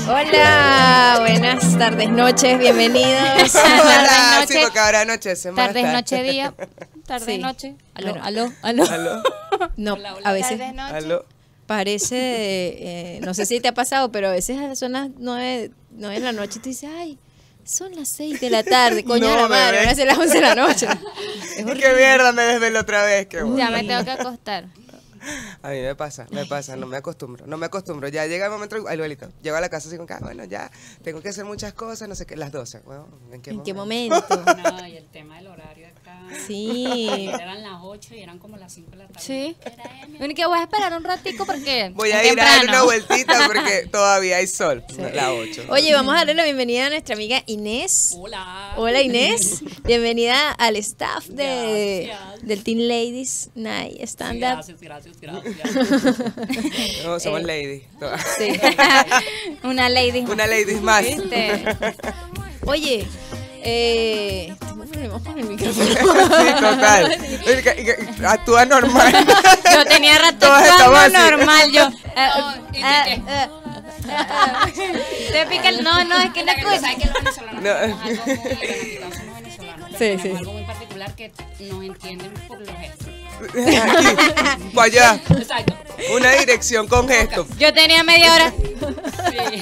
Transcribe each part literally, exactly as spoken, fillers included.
Hola, buenas tardes, noches, bienvenidos. Hola, sí, porque ahora anochece. Tardes, noche, día. Tardes, Sí. noche. Aló, Bueno. aló, aló. ¿Aló? No, Hola, hola. a veces Tardes, noche. ¿Aló? parece, eh, no sé si te ha pasado, pero a veces son las nueve, nueve de la noche y tú dices, ay, son las seis de la tarde, coño No, de la madre, bebé. van a ser las once de la noche. Es ¡Qué horrible. mierda! Me desvelo otra vez. Qué bueno. Ya me tengo que acostar. A mí me pasa, me pasa, no me acostumbro, no me acostumbro. Ya llega el momento, ay, abuelito, llego a la casa así con que, ah, bueno, ya, tengo que hacer muchas cosas, no sé qué, las doce. Bueno, ¿en qué ¿En momento? qué momento? No, y el tema del horario acá. Sí. Ayer eran las ocho y eran como las cinco de la tarde. Sí. Era Emi. Bueno, que voy a esperar un ratico porque. Voy es a ir a dar temprano. una vueltita porque todavía hay sol, la ocho. Oye, vamos a darle la bienvenida a nuestra amiga Inés. Hola. Hola Inés, bienvenida al staff de, Gracias. del Teen Ladies Night Sí, Stand Up. gracias, gracias, gracias. No, somos Eh, ladies. todas. Sí. Una lady. Una ladies más. ¿Viste? Oye, eh, tengo problemas con el micrófono. Sí, total. Y que- y que Actúa normal. Yo tenía rato Todas estamos actuando así. normal. Yo. No, ¿y tú eh, qué? eh, eh, Te pica el. No, no, es que no Mira, que escucho. sabes que los venezolanos No. tenemos algo muy, bueno, aquí no somos venezolanos, pero Sí, tenemos sí. algo muy particular que nos entienden por los gestos. Aquí, para allá. Exacto. Una dirección con gesto. Yo tenía media hora. Sí.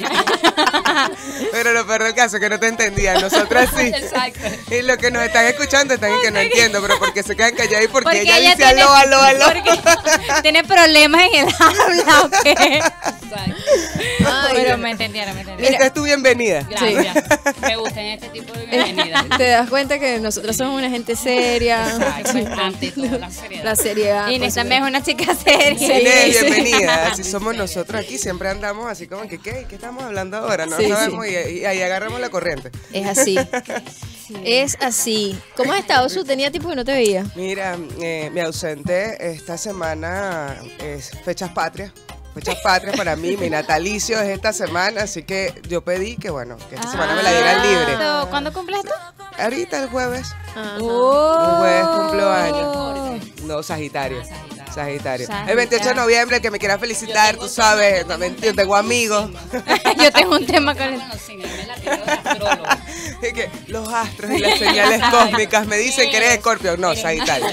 Pero lo peor del caso es que no te entendían. Nosotras sí. Exacto. Y los que nos están escuchando están en que no entiendo, pero porque se quedan callados y porque, Porque ella, ella dice tiene- aló, aló, aló. Porque tiene problemas en el habla, ¿o qué? Exacto. Ay, Pero me entendieron, me entendieron. Esta es tu bienvenida. Gracias. Me gustan este tipo de bienvenidas. Te das cuenta que nosotros somos una gente seria. Exacto. Ante todo, la seriedad. La seriedad. Inés por también es una chica seria. Inés, sí. bienvenida. Así somos nosotros aquí. Siempre andamos así como que, ¿qué? ¿Qué estamos hablando ahora? No Sí, sabemos y, y ahí agarramos la corriente. Es así. Es así. ¿Cómo has estado, Su? Tenía tiempo que no te veía. Mira, eh, me ausenté esta semana, es fechas patrias. Fechas patrias para mí, mi natalicio es esta semana, así que yo pedí que, bueno, que esta semana me la dieran libre. Ah, ¿Cuándo cumples tú? Ahorita el jueves, Ajá. el jueves cumplo Oh. años. No, Sagitario. Sagitario. Sagitario. Sagitario. El veintiocho de noviembre, el que me quiera felicitar, tú sabes, no, mentira, tengo amigos. Yo tengo un tema con el... Bueno, sí, me la tiro de astrólogo. Es que los astros y las señales cósmicas me dicen que eres Escorpio. No, Sagitario.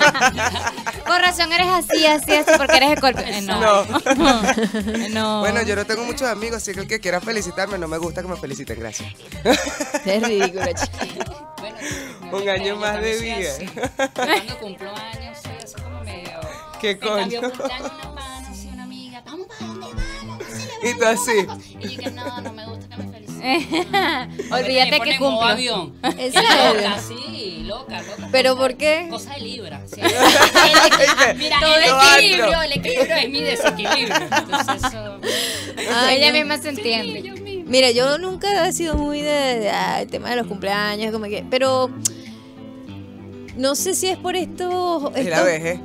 Con razón eres así, así, así, porque eres escorpio. Eh, no. No. No. Bueno, yo no tengo muchos amigos, así que el que quiera felicitarme, no me gusta que me feliciten, gracias. Es ridículo, chica. Bueno, Un yo año yo más de también vida. soy así. Cuando cumplo años, soy así como medio. ¿Qué me cambió coño? cumpleaños una pana, así una amiga. Vamos, ¿para dónde vamos? Sí, Y tú así. y yo dije, no, no me gusta que me feliciten. Olvídate Me que ponen modo cumplo. avión. ¿En Y serio? Loca, sí, loca, loca. ¿Pero Cosa- por qué? Cosa de Libra. Sí. ¿Viste? Mira, Todo el lo equilibrio, astro. el equilibrio es mi desequilibrio. Entonces eso. Ay, Ella no. misma se Sí, entiende. yo misma. Mira, yo nunca he sido muy de, de, ah, el tema de los cumpleaños, como que, pero no sé si es por esto. Es la esto- vejez.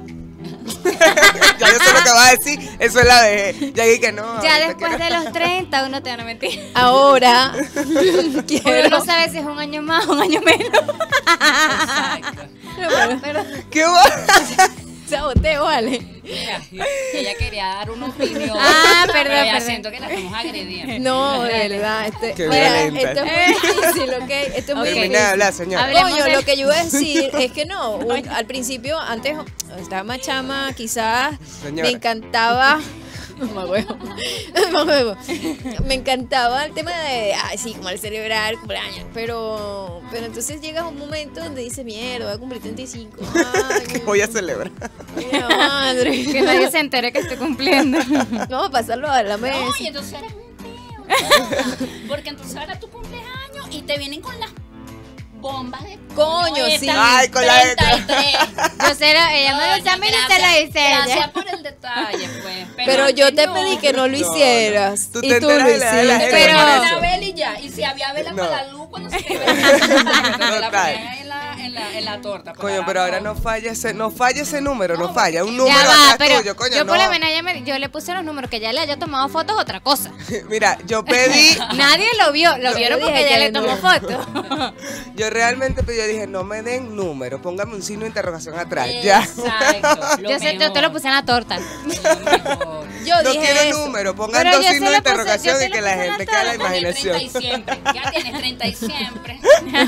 Ya yo sé lo que vas a decir, eso es la vejez. Ya dije que no. Ya ahorita después quiero- de los treinta uno te van a mentir. Ahora Uno quiero. no sabe si es un año más o un año menos. Exacto. Pero ¿Qué va? Saboteo, vale. Mira, ella quería dar una opinión. Ah, perdón, pero ya perdón. siento que la estamos agrediendo. No, de verdad. Este, Qué mira, violenta. esto es muy difícil, ¿ok? Esto es muy Ok. Termina de hablar, señora. Hablemos Coño, de- lo que yo iba a decir es que no, un- al principio, antes estaba más chama, quizás Señora. me encantaba. Mamá huevo. Mamá huevo. Me encantaba el tema de, ay, sí, como el celebrar el cumpleaños. Pero, pero entonces llega un momento donde dice, mierda, voy a cumplir treinta y cinco. Que Ay, voy a celebrar. mira, madre. que nadie se entere que estoy cumpliendo. Vamos a pasarlo a la mesa. No, y entonces eres un peo. Porque entonces ahora tu cumpleaños y te vienen con las bombas de Coño, estas sí. Ay, con la de- treinta y tres. Yo sé, la- ella me lo Coño, dice a mí y se gracias, lo dice Gracias ella. por el detalle, pues. Pero yo te no. pedí que no lo No, no. hicieras. Tú y te tú lo enteras de la- de la- hiciste. Pero- Pero una vela y ya. Y si había vela No. para la luz cuando se quería la Total. ponían en la, en en la, en la torta. Coño, pero ahora no falla ese, no falla ese número, no falla. Un número Ya va, atrás pero tuyo, coño, yo por no. lo menos ella me- yo le puse los números, que ya le haya tomado fotos, otra cosa. Mira, yo pedí, Nadie lo vio, lo Yo vieron dije porque ella que le no. tomó fotos. yo realmente pedí, yo dije, no me den número, póngame un signo de interrogación atrás, ya. Exacto. lo Yo, sé, yo te lo mejor, puse en la torta. lo mejor. Yo No dije quiero eso. número, pongan Pero dos yo se signos lo de puse- interrogación yo se y lo que la puse en la gente quede a la tabla. Tienes imaginación. treinta y siempre. Ya tienes treinta y siempre.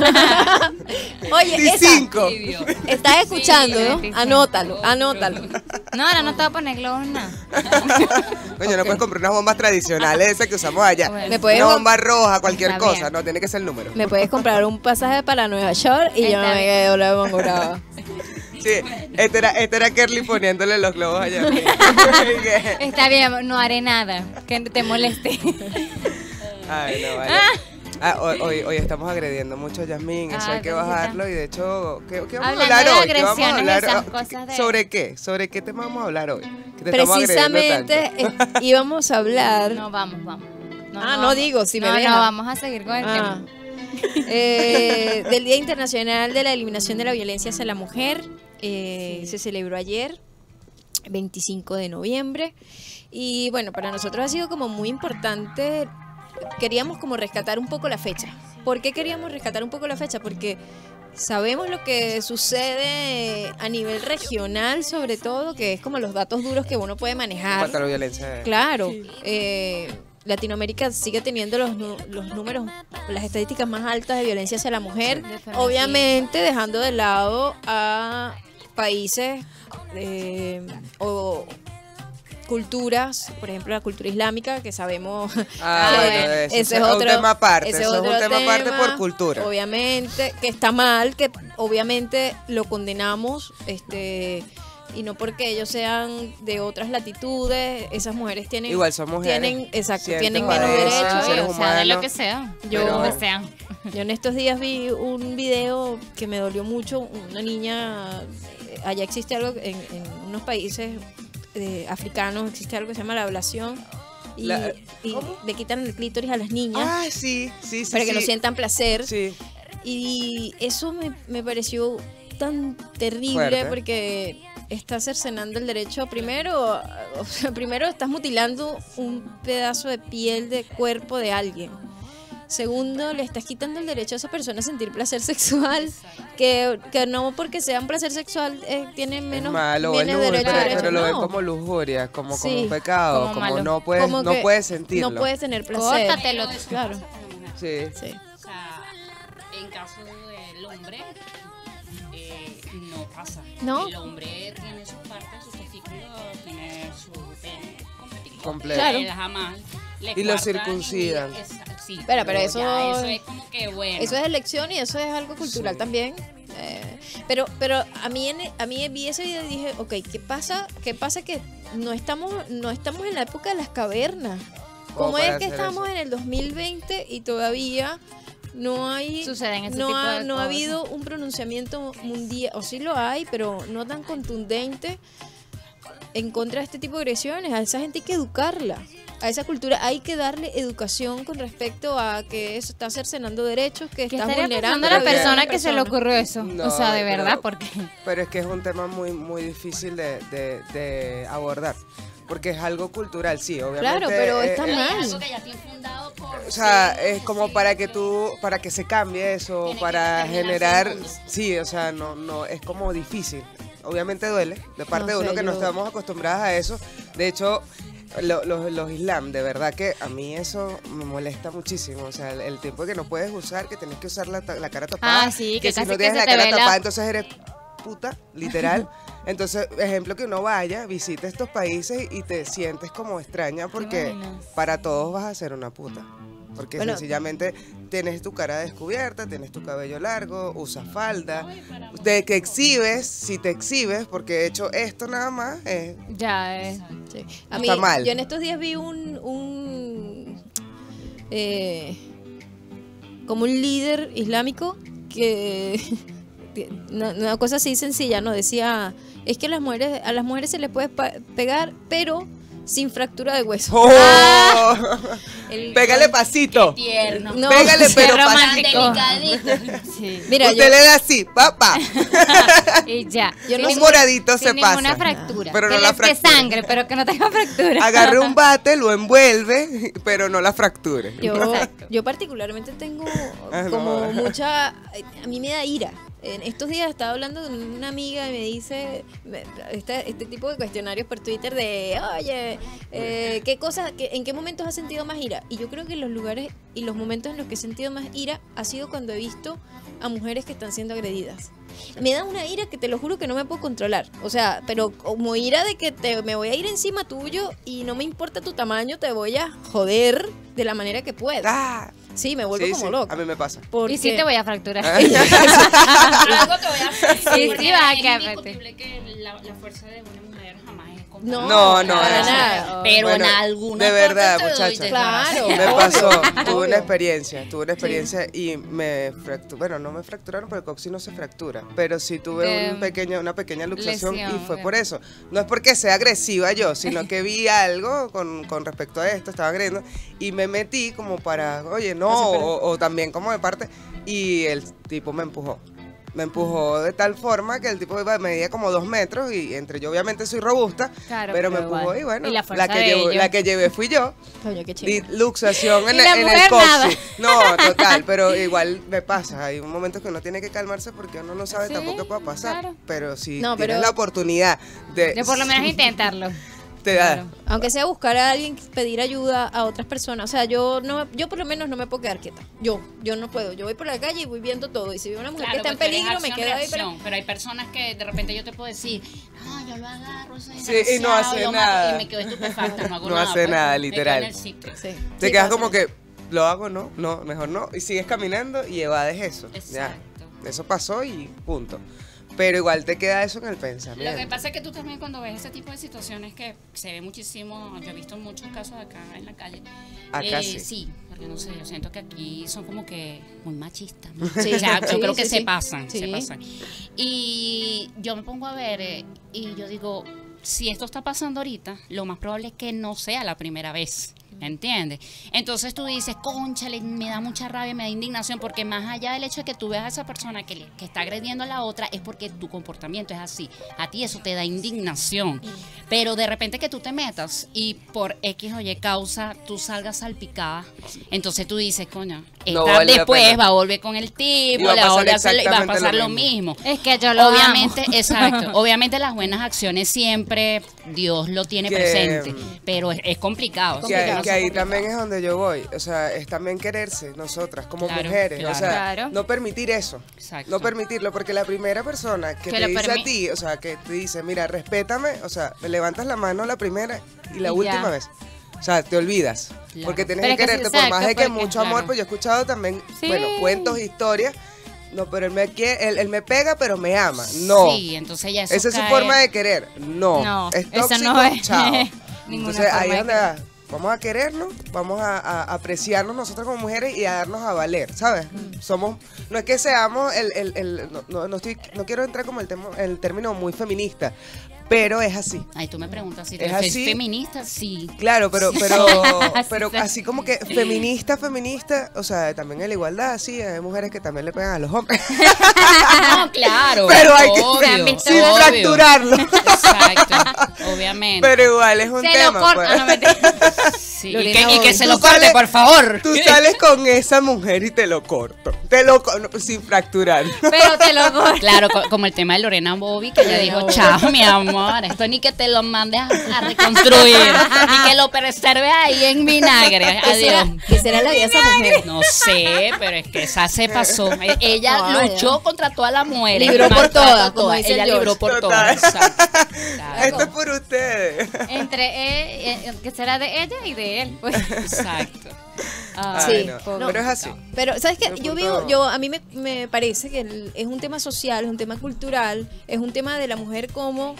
Oye, esa, veinticinco. Tibio. estás escuchando, Sí, ¿no? sí, sí. Anótalo, anótalo. No, ahora no te voy a poner globos nada. Coño, no puedes comprar unas bombas tradicionales esas que usamos allá. Bueno. ¿Me puedes, Una bomba roja, cualquier Está cosa, bien. no, tiene que ser el número. me puedes comprar un pasaje para Nueva York y yo Está me bien. quedo la pongo brava. Sí, este era, este era Kerly poniéndole los globos allá. Está bien, no haré nada que te moleste. Ay, no, vale. Ah, hoy, hoy, hoy estamos agrediendo mucho a Yasmín, eso Ah, hay que pobrecita. bajarlo y de hecho, ¿qué, qué vamos Hablando a hablar de hoy? ¿Qué vamos a agresiones, hablar? esas Ah, cosas de- ¿Sobre qué? ¿Sobre qué tema vamos a hablar hoy? Que te estamos agrediendo Precisamente tanto. eh, íbamos a hablar. No, vamos, vamos. Ah, no digo, si me no, deja. no, vamos a seguir con el Ah. tema. Eh, del Día Internacional de la Eliminación de la Violencia hacia la Mujer. eh, Se celebró ayer, veinticinco de noviembre. Y bueno, para nosotros ha sido como muy importante. Queríamos como rescatar un poco la fecha. ¿Por qué queríamos rescatar un poco la fecha? Porque sabemos lo que sucede a nivel regional, sobre todo, que es como los datos duros que uno puede En manejar. cuanto a la violencia. Claro, eh, Latinoamérica sigue teniendo los, nu- los números, las estadísticas más altas de violencia hacia la mujer, De femicidio. obviamente dejando de lado a países eh, o culturas, por ejemplo la cultura islámica, que sabemos Ah, que bueno, eso ese es es un otro tema aparte, ese eso es un otro tema aparte tema, por cultura. obviamente, que está mal, que obviamente lo condenamos, este y no porque ellos sean de otras latitudes, esas mujeres tienen Igual son mujeres. tienen, exacto, Sienten, tienen menos padecen, derechos. son seres o sea, de lo humanos, que sea. Yo- Donde sea. Yo en estos días vi un video que me dolió mucho, una niña, eh, allá existe algo, en, en unos países eh, africanos existe algo que se llama la ablación y, La- y ¿cómo? le quitan el clítoris a las niñas Ah, sí, sí, sí. para que sí. no sientan placer Sí. y eso me, me pareció tan terrible Fuerte. porque estás cercenando el derecho primero, o sea, primero estás mutilando un pedazo de piel de cuerpo de alguien. Segundo, le estás quitando el derecho a esa persona a sentir placer sexual, que, que no porque sea un placer sexual eh, tiene Es menos, malo, es menos lujuria, derecho a pero, derecho. pero lo ven No. como lujuria, como, como Sí, un pecado, como como, malo. no puedes, Como no que puedes sentirlo. No puedes tener placer. Córtatelo. Pero eso Claro. pasa con la mujer. Sí. Sí. O sea, en caso del hombre, eh, no pasa. ¿No? El hombre tiene sus partes, sus testículos, tiene su pene completito. Completo. Claro. Él jamás le Y lo cuartan circuncidan. y- esa- sí, Espera, pero eso- ya eso es como que bueno. Eso es elección y eso es algo cultural Sí. también. Eh, pero pero a mí en- a mí vi ese video y dije, ok, ¿qué pasa? ¿Qué pasa que no estamos no estamos en la época de las cavernas? Como ¿Cómo para es que hacer estamos eso. en el dos mil veinte y todavía no hay Suceden ese no tipo ha, de no ha cosas. habido un pronunciamiento mundial, o sí lo hay, pero no tan contundente en contra de este tipo de agresiones? A esa gente hay que educarla. A esa cultura hay que darle educación con respecto a que eso está cercenando derechos, que ¿Qué está estaría vulnerando pensando la vida de persona otra que se le persona. ocurrió eso? No, o sea, de pero- verdad, porque Pero es que es un tema muy, muy difícil de, de, de abordar. Porque es algo cultural, sí, obviamente. Claro, pero eh, está eh, Pero es mal. algo que ya está infundado por O sea, sí, es como sí, para que tú, para que se cambie eso, Tiene que para terminar generar, siendo. sí, o sea, no, no, es como difícil. Obviamente duele, de parte No de uno sé, que no yo- estamos acostumbradas a eso. De hecho, lo- los, los islam, de verdad que a mí eso me molesta muchísimo. O sea, el, el tiempo que no puedes usar, que tenés que usar la, ta- la cara tapada. Ah, sí, que, que si casi no que tienes se la te cara ve la- tapada, entonces eres puta, literal. Entonces, ejemplo, que uno vaya, visite estos países y te sientes como extraña porque imaginas? para todos vas a ser una puta. Porque Bueno. sencillamente tienes tu cara descubierta, tienes tu cabello largo, usas falda, de que exhibes, si te exhibes, porque de hecho esto nada más es... ya es. Sí. A mí, Está mal. yo en estos días vi un, un eh, como un líder islámico que una, una cosa así sencilla, no decía, es que a las mujeres a las mujeres se les puede pa- pegar, pero sin fractura de hueso. ¡Oh! El- Pégale pasito. Tierno. No, Pégale, sí, pero Qué pasito. romántico. Delicadito. Sí. Mira, yo, Usted le da así, papá. Y ya. Yo no Sin Un moradito sin se ninguna pasa. fractura. Pero no que la les dé fractura. sangre, pero que no tenga fractura. Agarre un bate, lo envuelve, pero no la fracture. yo, Exacto. yo particularmente tengo Ah, no. como mucha, a mí me da ira. En estos días estaba hablando con una amiga y me dice me- este, este tipo de cuestionarios por Twitter de, oye, eh, ¿qué cosas, qué- en qué momentos has sentido más ira? Y yo creo que los lugares y los momentos en los que he sentido más ira ha sido cuando he visto a mujeres que están siendo agredidas. Me da una ira que te lo juro que no me puedo controlar. O sea, pero como ira de que te, me voy a ir encima tuyo y no me importa tu tamaño, te voy a joder de la manera que pueda. Ah, Sí, me vuelvo sí, como sí, loca. a mí me pasa. Porque- Y sí te voy a fracturar. Algo te voy a hacer. Sí, porque sí, va a es quedar, indiscutible que la, la fuerza de una mujer jamás es comparable. No, No, no, para eso. nada. Pero Bueno, en alguna de verdad, parte te doy muchacha. de Claro. razón. Me Obvio, pasó, obvio. tuve una experiencia, tuve una experiencia y me fracturó, bueno, no me fracturaron porque el coxis no se fractura, pero sí tuve De- un pequeña, una pequeña luxación lesión, y fue ok. por eso. No es porque sea agresiva yo, sino que vi algo con, con respecto a esto, estaba agrediendo y me metí como para, oye, no, o, o también como de parte y el tipo me empujó. Me empujó de tal forma que el tipo iba, medía como dos metros y entre yo obviamente soy robusta, Claro, pero me pero empujó igual. y bueno, Y la la, fuerza que de llevo- ellos. la que llevé fui yo. Coño, qué Di- chévere. luxación en, Y la el- en el mujer nada. coxis. No, total, pero igual me pasa. Hay un momento que uno tiene que calmarse porque uno no sabe Sí, tampoco qué pueda pasar. claro. Pero si No, tienes pero- la oportunidad de... De por lo menos intentarlo. te da. Claro. Aunque sea buscar a alguien, pedir ayuda a otras personas. O sea, yo no, yo por lo menos no me puedo quedar quieta. Yo, yo no puedo. Yo voy por la calle y voy viendo todo. Y si veo una mujer Claro, que está en porque eres peligro, me acción, quedo ahí. Pero... reacción, pero hay personas que de repente yo te puedo decir, no, yo lo agarro, ese Sí, y no desgraciado, hace lo mato", nada. y me quedo estupefacta, no hago No nada. hace pues, nada, me quedo literal. en el sitio. Sí. Te Sí, quedas pasa. como que, ¿lo hago? No, no, mejor no. Y sigues caminando y evades eso. Ya. Exacto. Eso pasó y punto. Pero igual te queda eso en el Lo que pensamiento. pasa es que tú también cuando ves ese tipo de situaciones que se ve muchísimo, yo he visto muchos casos acá en la calle. Acá eh, sí. porque no sé, yo siento que aquí son como que muy machistas. ¿no? Sí, o sea, yo sí, creo sí, que sí. se pasan, Sí. se pasan. Y yo me pongo a ver eh, y yo digo, si esto está pasando ahorita, lo más probable es que no sea la primera vez. ¿Entiendes? Entonces tú dices, cónchale, me da mucha rabia, me da indignación, porque más allá del hecho de que tú veas a esa persona que, le- que está agrediendo a la otra, es porque tu comportamiento es así. A ti eso te da indignación. Pero de repente que tú te metas y por X o Y causa tú salgas salpicada, entonces tú dices, coño, No esta vale la después pena. va a volver con el tipo, Y va a le va a pasar volver a hacer- y va a exactamente pasar lo lo mismo. mismo. Es que yo lo Obviamente, amo. exacto. Obviamente las buenas acciones siempre Dios lo tiene Que- presente, pero es, es complicado. Que, complicado, que ahí es complicado. también es donde yo voy. O sea, es también quererse nosotras como Claro, mujeres. claro. O sea, Claro. no permitir eso. Exacto. No permitirlo, porque la primera persona que, Que te lo dice permi- a ti, o sea, que te dice, mira, respétame, o sea, me levantas la mano la primera y la Y última ya. vez. O sea, te olvidas. Claro. Porque tienes Pero que es que sí, quererte, por más de exacto, que porque- mucho amor, claro. pues yo he escuchado también, Sí. bueno, cuentos, historias. No, pero él me, quiere, él, él me pega, pero me ama. No. Sí, entonces ya eso Esa es su cae- forma de querer. No. No, es eso tóxico, no es chao. ninguna Entonces ahí forma es de donde va. Vamos a querernos, vamos a, a apreciarnos nosotros como mujeres y a darnos a valer, ¿sabes? Mm. Somos, no es que seamos el, el, el- no, no, no estoy, no quiero entrar como el, temo- el término muy feminista, pero es así. Ay, tú me preguntas si ¿Es eres así? feminista, sí. Claro, pero, pero, Así pero se- así como que feminista, feminista, o sea, también en la igualdad, sí, hay mujeres que también le pegan a los hombres, No, claro. pero hay que obvio, sin obvio. fracturarlo. Exacto, obviamente. Pero igual es un Se tema. lo corta, pues. no mentira. Sí, y Lorena que, y que Bobby. se Tú lo corte, sales- por favor. Tú sales con esa mujer y te lo corto. Te lo co- no, sin fracturar. Pero te lo corto. Claro, co- como el tema de Lorena Bobby, que ella dijo, chao, mi amor, esto ni que te lo mandes a, a reconstruir, ni que lo preserves ahí en vinagre. ¿Qué será, Adiós. ¿Qué será la vida de esa mujer? No sé, pero es que esa se pasó. E- Ella Ah, luchó ya. contra todas las mujeres. Libró por maltrató a todas, como dice Ella George. libró por Total. todas. Exacto. Claro. Esto es por ustedes. Entre él, eh, que será de ella y de él. Pues. Exacto. Ah, Sí, Ay, no. pobre. Pero es así. Pero, ¿sabes qué? El Yo punto- vivo, yo, a mí me, me parece que el- es un tema social, es un tema cultural, es un tema de la mujer como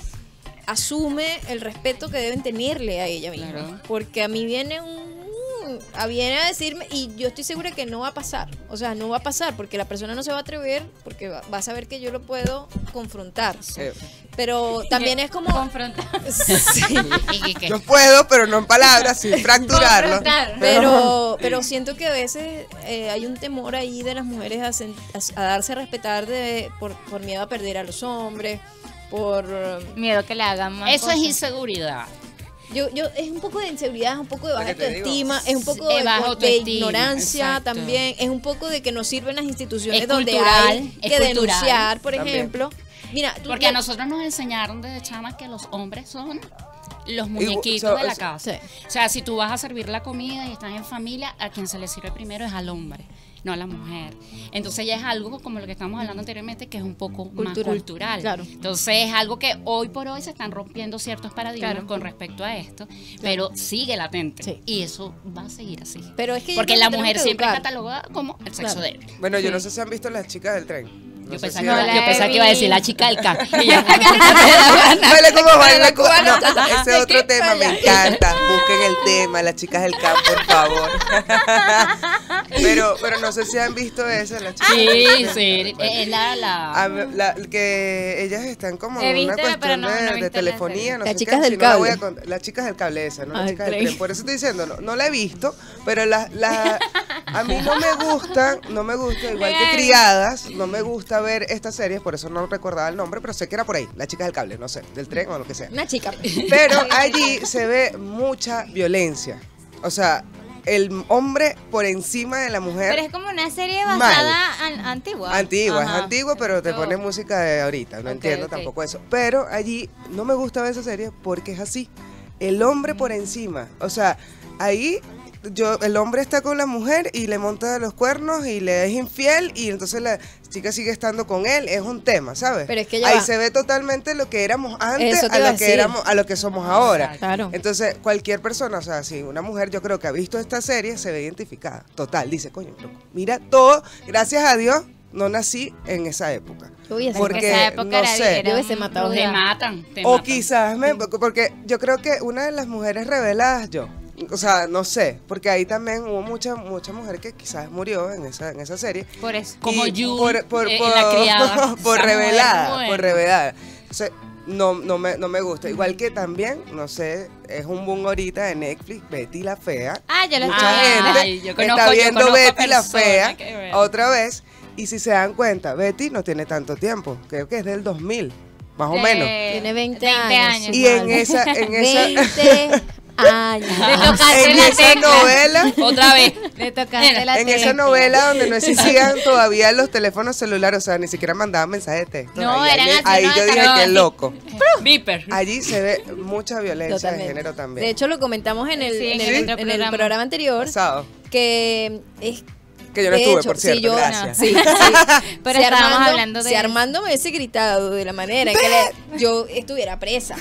asume el respeto que deben tenerle a ella misma. Claro. Porque a mí viene un a viene a decirme, y yo estoy segura que no va a pasar. O sea, no va a pasar porque la persona no se va a atrever, porque va, va a saber que yo lo puedo confrontar. Sí. pero también es como... Confrontar. Sí. ¿Y qué? Yo puedo, pero no en palabras, sin fracturarlo. Confrontar. Pero, pero siento que a veces eh, hay un temor ahí de las mujeres a, sen- a- a darse a respetar de, por, por miedo a perder a los hombres, por... Miedo que le hagan más Eso es cosas. inseguridad. Yo, yo, es un poco de inseguridad, es un poco de baja Lo que te digo. autoestima, es un poco Sí, de, baja de autoestima, ignorancia exacto. también, es un poco de que no sirven las instituciones Es donde cultural, hay es que cultural. denunciar, por También. ejemplo. Mira, tú Porque a le- nosotros nos enseñaron desde chamas que los hombres son los Igu- muñequitos so- de la es- casa. Sí. O sea, si tú vas a servir la comida y estás en familia, a quien se le sirve primero es al hombre, no a la mujer. Entonces ya es algo como lo que estamos hablando anteriormente, que es un poco más Cultural, cultural. claro. Entonces es algo que hoy por hoy se están rompiendo ciertos paradigmas Claro. con respecto a esto, pero sigue latente. Sí. Y eso va a seguir así. Pero es que yo Porque creo la que tenemos mujer que siempre es educar. catalogada como el sexo Claro. débil. Bueno, yo no sé si han visto Las Chicas del Tren. No Yo sé pensaba, si que, han- la yo pensaba he que iba a decir la visto. chica del K. Y yo, Baila como baila cu- cubana. No, ese ¿De otro qué tema me falla? encanta. Busquen el tema, Las Chicas del Campo, por favor. pero, pero no sé si han visto esa, Las Chicas del sí, Campo. sí. Es la, la, A ver, la- que ellas están como He en una visto, cuestión pero no- de, no he de visto la telefonía, serie. no Las sé chicas qué, del si no la voy a cable. cont- las chicas del cable esa, no Ah, las chicas del tren. tren. Por eso estoy diciendo, no, no la he visto, pero la, la, a mí no me gustan, no me gusta, igual que Ay. Criadas, no me gusta ver estas series, por eso no recordaba el nombre, pero sé que era por ahí, las chicas del cable, no sé, del tren o lo que sea. Una chica. Pero allí se ve mucha violencia. O sea, el hombre por encima de la mujer. Pero es como una serie Mal. basada an- antigua. Antigua, Ajá. es antigua, pero te Oh. pone música de ahorita. No Ok, entiendo ok. tampoco eso. Pero allí no me gusta ver esa serie porque es así. El hombre por encima. O sea, ahí yo, el hombre está con la mujer y le monta los cuernos y le es infiel y entonces la chica sigue estando con él. Es un tema, ¿sabes? Pero es que ya ahí va. se ve totalmente lo que éramos antes Eso te a iba a lo que decir. éramos, a lo que somos ahora. Claro. Entonces, cualquier persona, o sea, si una mujer yo creo que ha visto esta serie, se ve identificada. Total, dice, coño, pero mira todo, gracias a Dios, no nací en esa época. Uy, esa- Porque, esa época no era, sé. era Yo hubiese un matado ruda. te matan. Te O matan. quizás, me, porque yo creo que una de las mujeres reveladas, yo, o sea, no sé, porque ahí también hubo mucha mucha mujer que quizás murió en esa, en esa serie. Por eso. Como Y Yu, por, por, eh, en por- La Criada. por Esa mujer revelada, muere. por revelada. Entonces, no, no, me, no me gusta. Igual que también, no sé, es un boom ahorita de Netflix, Betty la Fea. Ah, yo lo Mucha estoy viendo. gente Ay, yo conozco- está yo viendo conozco Betty la personas Fea que ven. otra vez. Y si se dan cuenta, Betty no tiene tanto tiempo. Creo que es del dos mil, más o De- menos. Tiene veinte, veinte años. años. Y en vale. esa, en esa, veinte años. Le tocaste en la esa tecla. novela, Otra vez. Le tocaste Mira, la en esa tecla. novela donde no existían todavía los teléfonos celulares, o sea, ni siquiera mandaban mensajes de texto. No, ahí, eran ahí- así, ahí no, yo dije no, que sí. loco. Viper. Allí se ve mucha violencia Totalmente. de género también. De hecho, lo comentamos en el, Sí, en en el, el otro en el programa. programa anterior, Pasado. que es Que yo no de estuve, hecho, por cierto, sí, yo, gracias. sí, sí. Pero Si estábamos Armando- hablando de Si eso. Armando me hubiese gritado de la manera en que le- yo estuviera presa.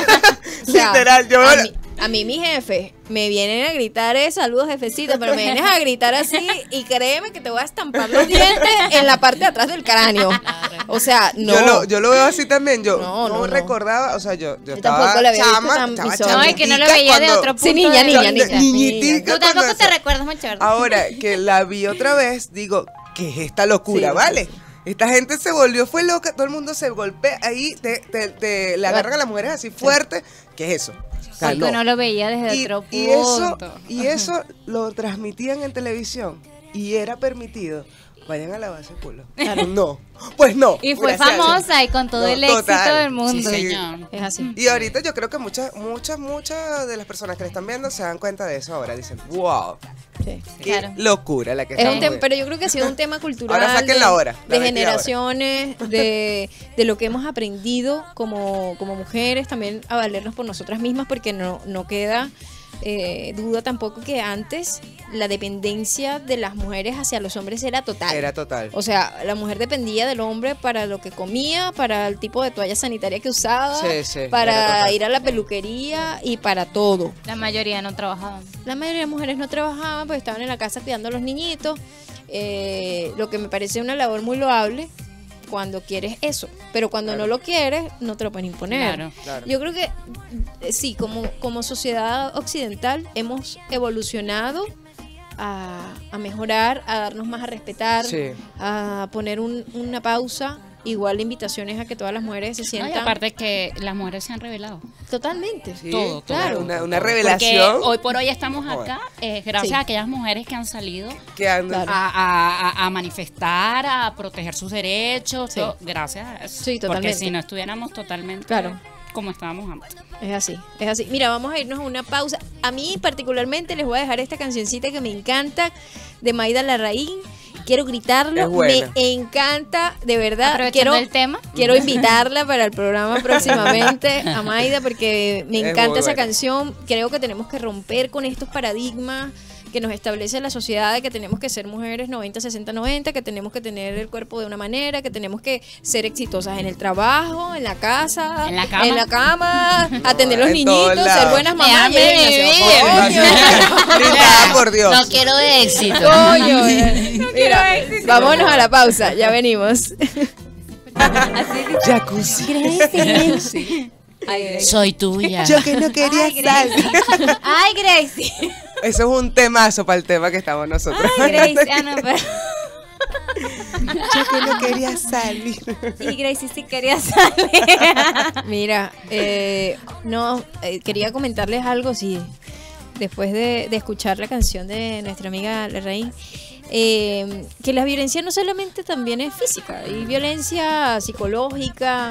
O sea, Literal, yo- A mí, a mí mi jefe me vienen a gritar, eh, saludos jefecito, pero me vienes a gritar así y créeme que te voy a estampar los dientes en la parte de atrás del cráneo. O sea, no. Yo, lo, yo lo veo así también. Yo No, no, no, no. recordaba, o sea, yo, yo, Yo estaba tampoco la había visto chama, tan estaba misógina. No, y que no lo chamaquitica veía de cuando- otro punto Sí, niña, de niña, vista. niña. Niñitica Tú tampoco cuando- te recuerdas mucho, ¿verdad? Ahora que la vi otra vez, digo, ¿qué es esta locura, Sí, vale? sí, sí. Esta gente se volvió, fue loca, todo el mundo se golpea ahí, te, te, te- le agarran a las mujeres así fuerte. ¿Qué es eso? O sea, Porque no. uno lo veía desde y, otro punto. y eso, y eso lo transmitían en televisión y era permitido. Vayan a lavarse el culo. No, pues no. Y fue gracias a Dios. famosa y con todo No, el éxito total. del mundo. Sí, señor. Es así. Y ahorita yo creo que muchas, muchas, muchas de las personas que le están viendo se dan cuenta de eso ahora. Dicen, wow, Sí. qué Claro. locura la que Es un estamos tem- viendo. pero yo creo que ha sido un tema cultural Ahora saquen de, la hora, la de Betty generaciones, de, de lo que hemos aprendido como, como mujeres, también a valernos por nosotras mismas, porque no, no queda eh, duda tampoco que antes la dependencia de las mujeres hacia los hombres era total. Era total. O sea, la mujer dependía del hombre para lo que comía, para el tipo de toalla sanitaria que usaba, Sí, sí, era para total. ir a la peluquería y para todo. La mayoría no trabajaban. La mayoría de mujeres no trabajaban, pues estaban en la casa cuidando a los niñitos, eh, lo que me parece una labor muy loable cuando quieres eso, pero cuando Claro. no lo quieres, no te lo pueden imponer. Claro. Claro. Yo creo que eh, sí, como, como sociedad occidental hemos evolucionado a, a mejorar, a darnos más a respetar, Sí. a poner un- una pausa igual la invitación es a que todas las mujeres se No, y sientan aparte que las mujeres se han revelado. totalmente. Sí, todo, claro. Una, una Porque revelación. hoy por hoy estamos acá eh, gracias Sí. a aquellas mujeres que han salido que anda- Claro. a, a- a- a manifestar, a proteger sus derechos, Sí. todo, gracias a eso. Sí, totalmente. Porque si no estuviéramos totalmente Claro. como estábamos antes. Es así, es así. Mira, vamos a irnos a una pausa. A mí particularmente les voy a dejar esta cancioncita que me encanta de Maida Larraín. Quiero gritarlo, Es buena. me encanta, de verdad. Aprovechando Quiero, el tema. quiero invitarla para el programa próximamente a Maida porque me Es encanta muy esa buena. canción. Creo que tenemos que romper con estos paradigmas que nos establece la sociedad de que tenemos que ser mujeres noventa, sesenta, noventa, que tenemos que tener el cuerpo de una manera, que tenemos que ser exitosas en el trabajo, en la casa, En la cama. en la cama, atender los en todos niñitos, lados. ser buenas mamás. Déjame y venga, se vivir. va. Coño. Gritada por Dios. No quiero éxito. Coño, eh. Mira, vámonos a la pausa, ya venimos. Jacuzzi. Gracie. Soy tuya. Yo que no quería salir. Ay, Gracie. Eso es un temazo para el tema que estamos nosotros. Ay, Gracie. Ah, no, pero. Yo que no quería salir. Y Gracie sí quería salir. Mira, eh, no, eh, quería comentarles algo, sí, después de, de escuchar la canción de nuestra amiga Larraín, eh, que la violencia no solamente también es física, hay violencia psicológica,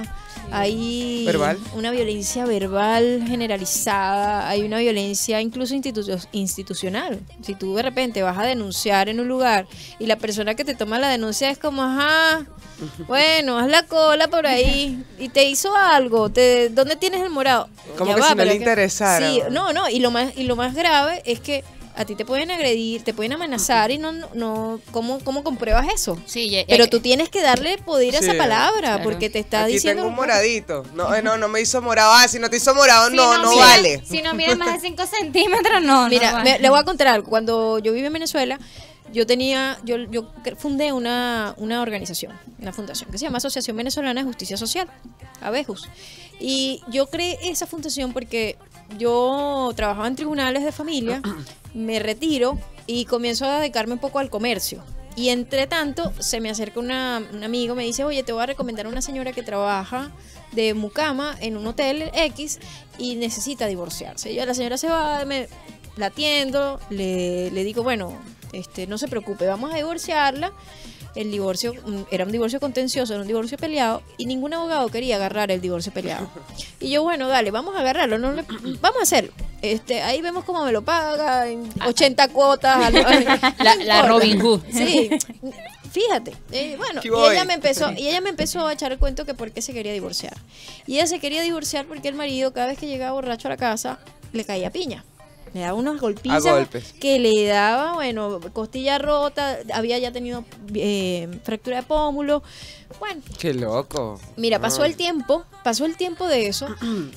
hay Verbal. una violencia verbal generalizada, hay una violencia incluso institu- institucional. Si tú de repente vas a denunciar en un lugar y la persona que te toma la denuncia es como, ajá, bueno, haz la cola por ahí y te hizo algo, te, ¿dónde tienes el morado? Como Ya que va, si no pero le es que- interesara. Sí, no, no, y lo más y lo más grave es que a ti te pueden agredir, te pueden amenazar y no no ¿cómo cómo compruebas eso? Sí, y- Pero y- tú tienes que darle poder a Sí, esa palabra claro. porque te está Aquí diciendo tengo un moradito. No, eh, no, no me hizo morado. Ah, si no te hizo morado, Si no, no mide- vale. Si no mide más de cinco centímetros, no. Mira, no me- vale. le voy a contar algo. Cuando yo viví en Venezuela, yo tenía, yo, yo cre- fundé una, una organización, una fundación que se llama Asociación Venezolana de Justicia Social, ABEJUS. Y yo creé esa fundación porque yo trabajaba en tribunales de familia, me retiro y comienzo a dedicarme un poco al comercio. Y entre tanto, se me acerca una, un amigo, me dice, oye, te voy a recomendar a una señora que trabaja de mucama en un hotel X y necesita divorciarse. Y la señora se va, me, la atiendo, le, le digo, bueno, este, no se preocupe, vamos a divorciarla. El divorcio mm, era un divorcio contencioso, era un divorcio peleado y ningún abogado quería agarrar el divorcio peleado. Y yo, bueno, dale, vamos a agarrarlo, no le- vamos a hacerlo. Este, ahí vemos cómo me lo paga, en ochenta cuotas. al- La- no la importa. Robin Hood. Sí, fíjate. eh, bueno, Aquí y voy. ella me empezó, y ella me empezó a echar el cuento que por qué se quería divorciar. Y ella se quería divorciar porque el marido, cada vez que llegaba borracho a la casa, le caía piña. Le daba unos golpillas A golpes. que le daba, bueno, costilla rota, había ya tenido eh, fractura de pómulo. Bueno, Qué loco. mira, pasó Ah. el tiempo, pasó el tiempo de eso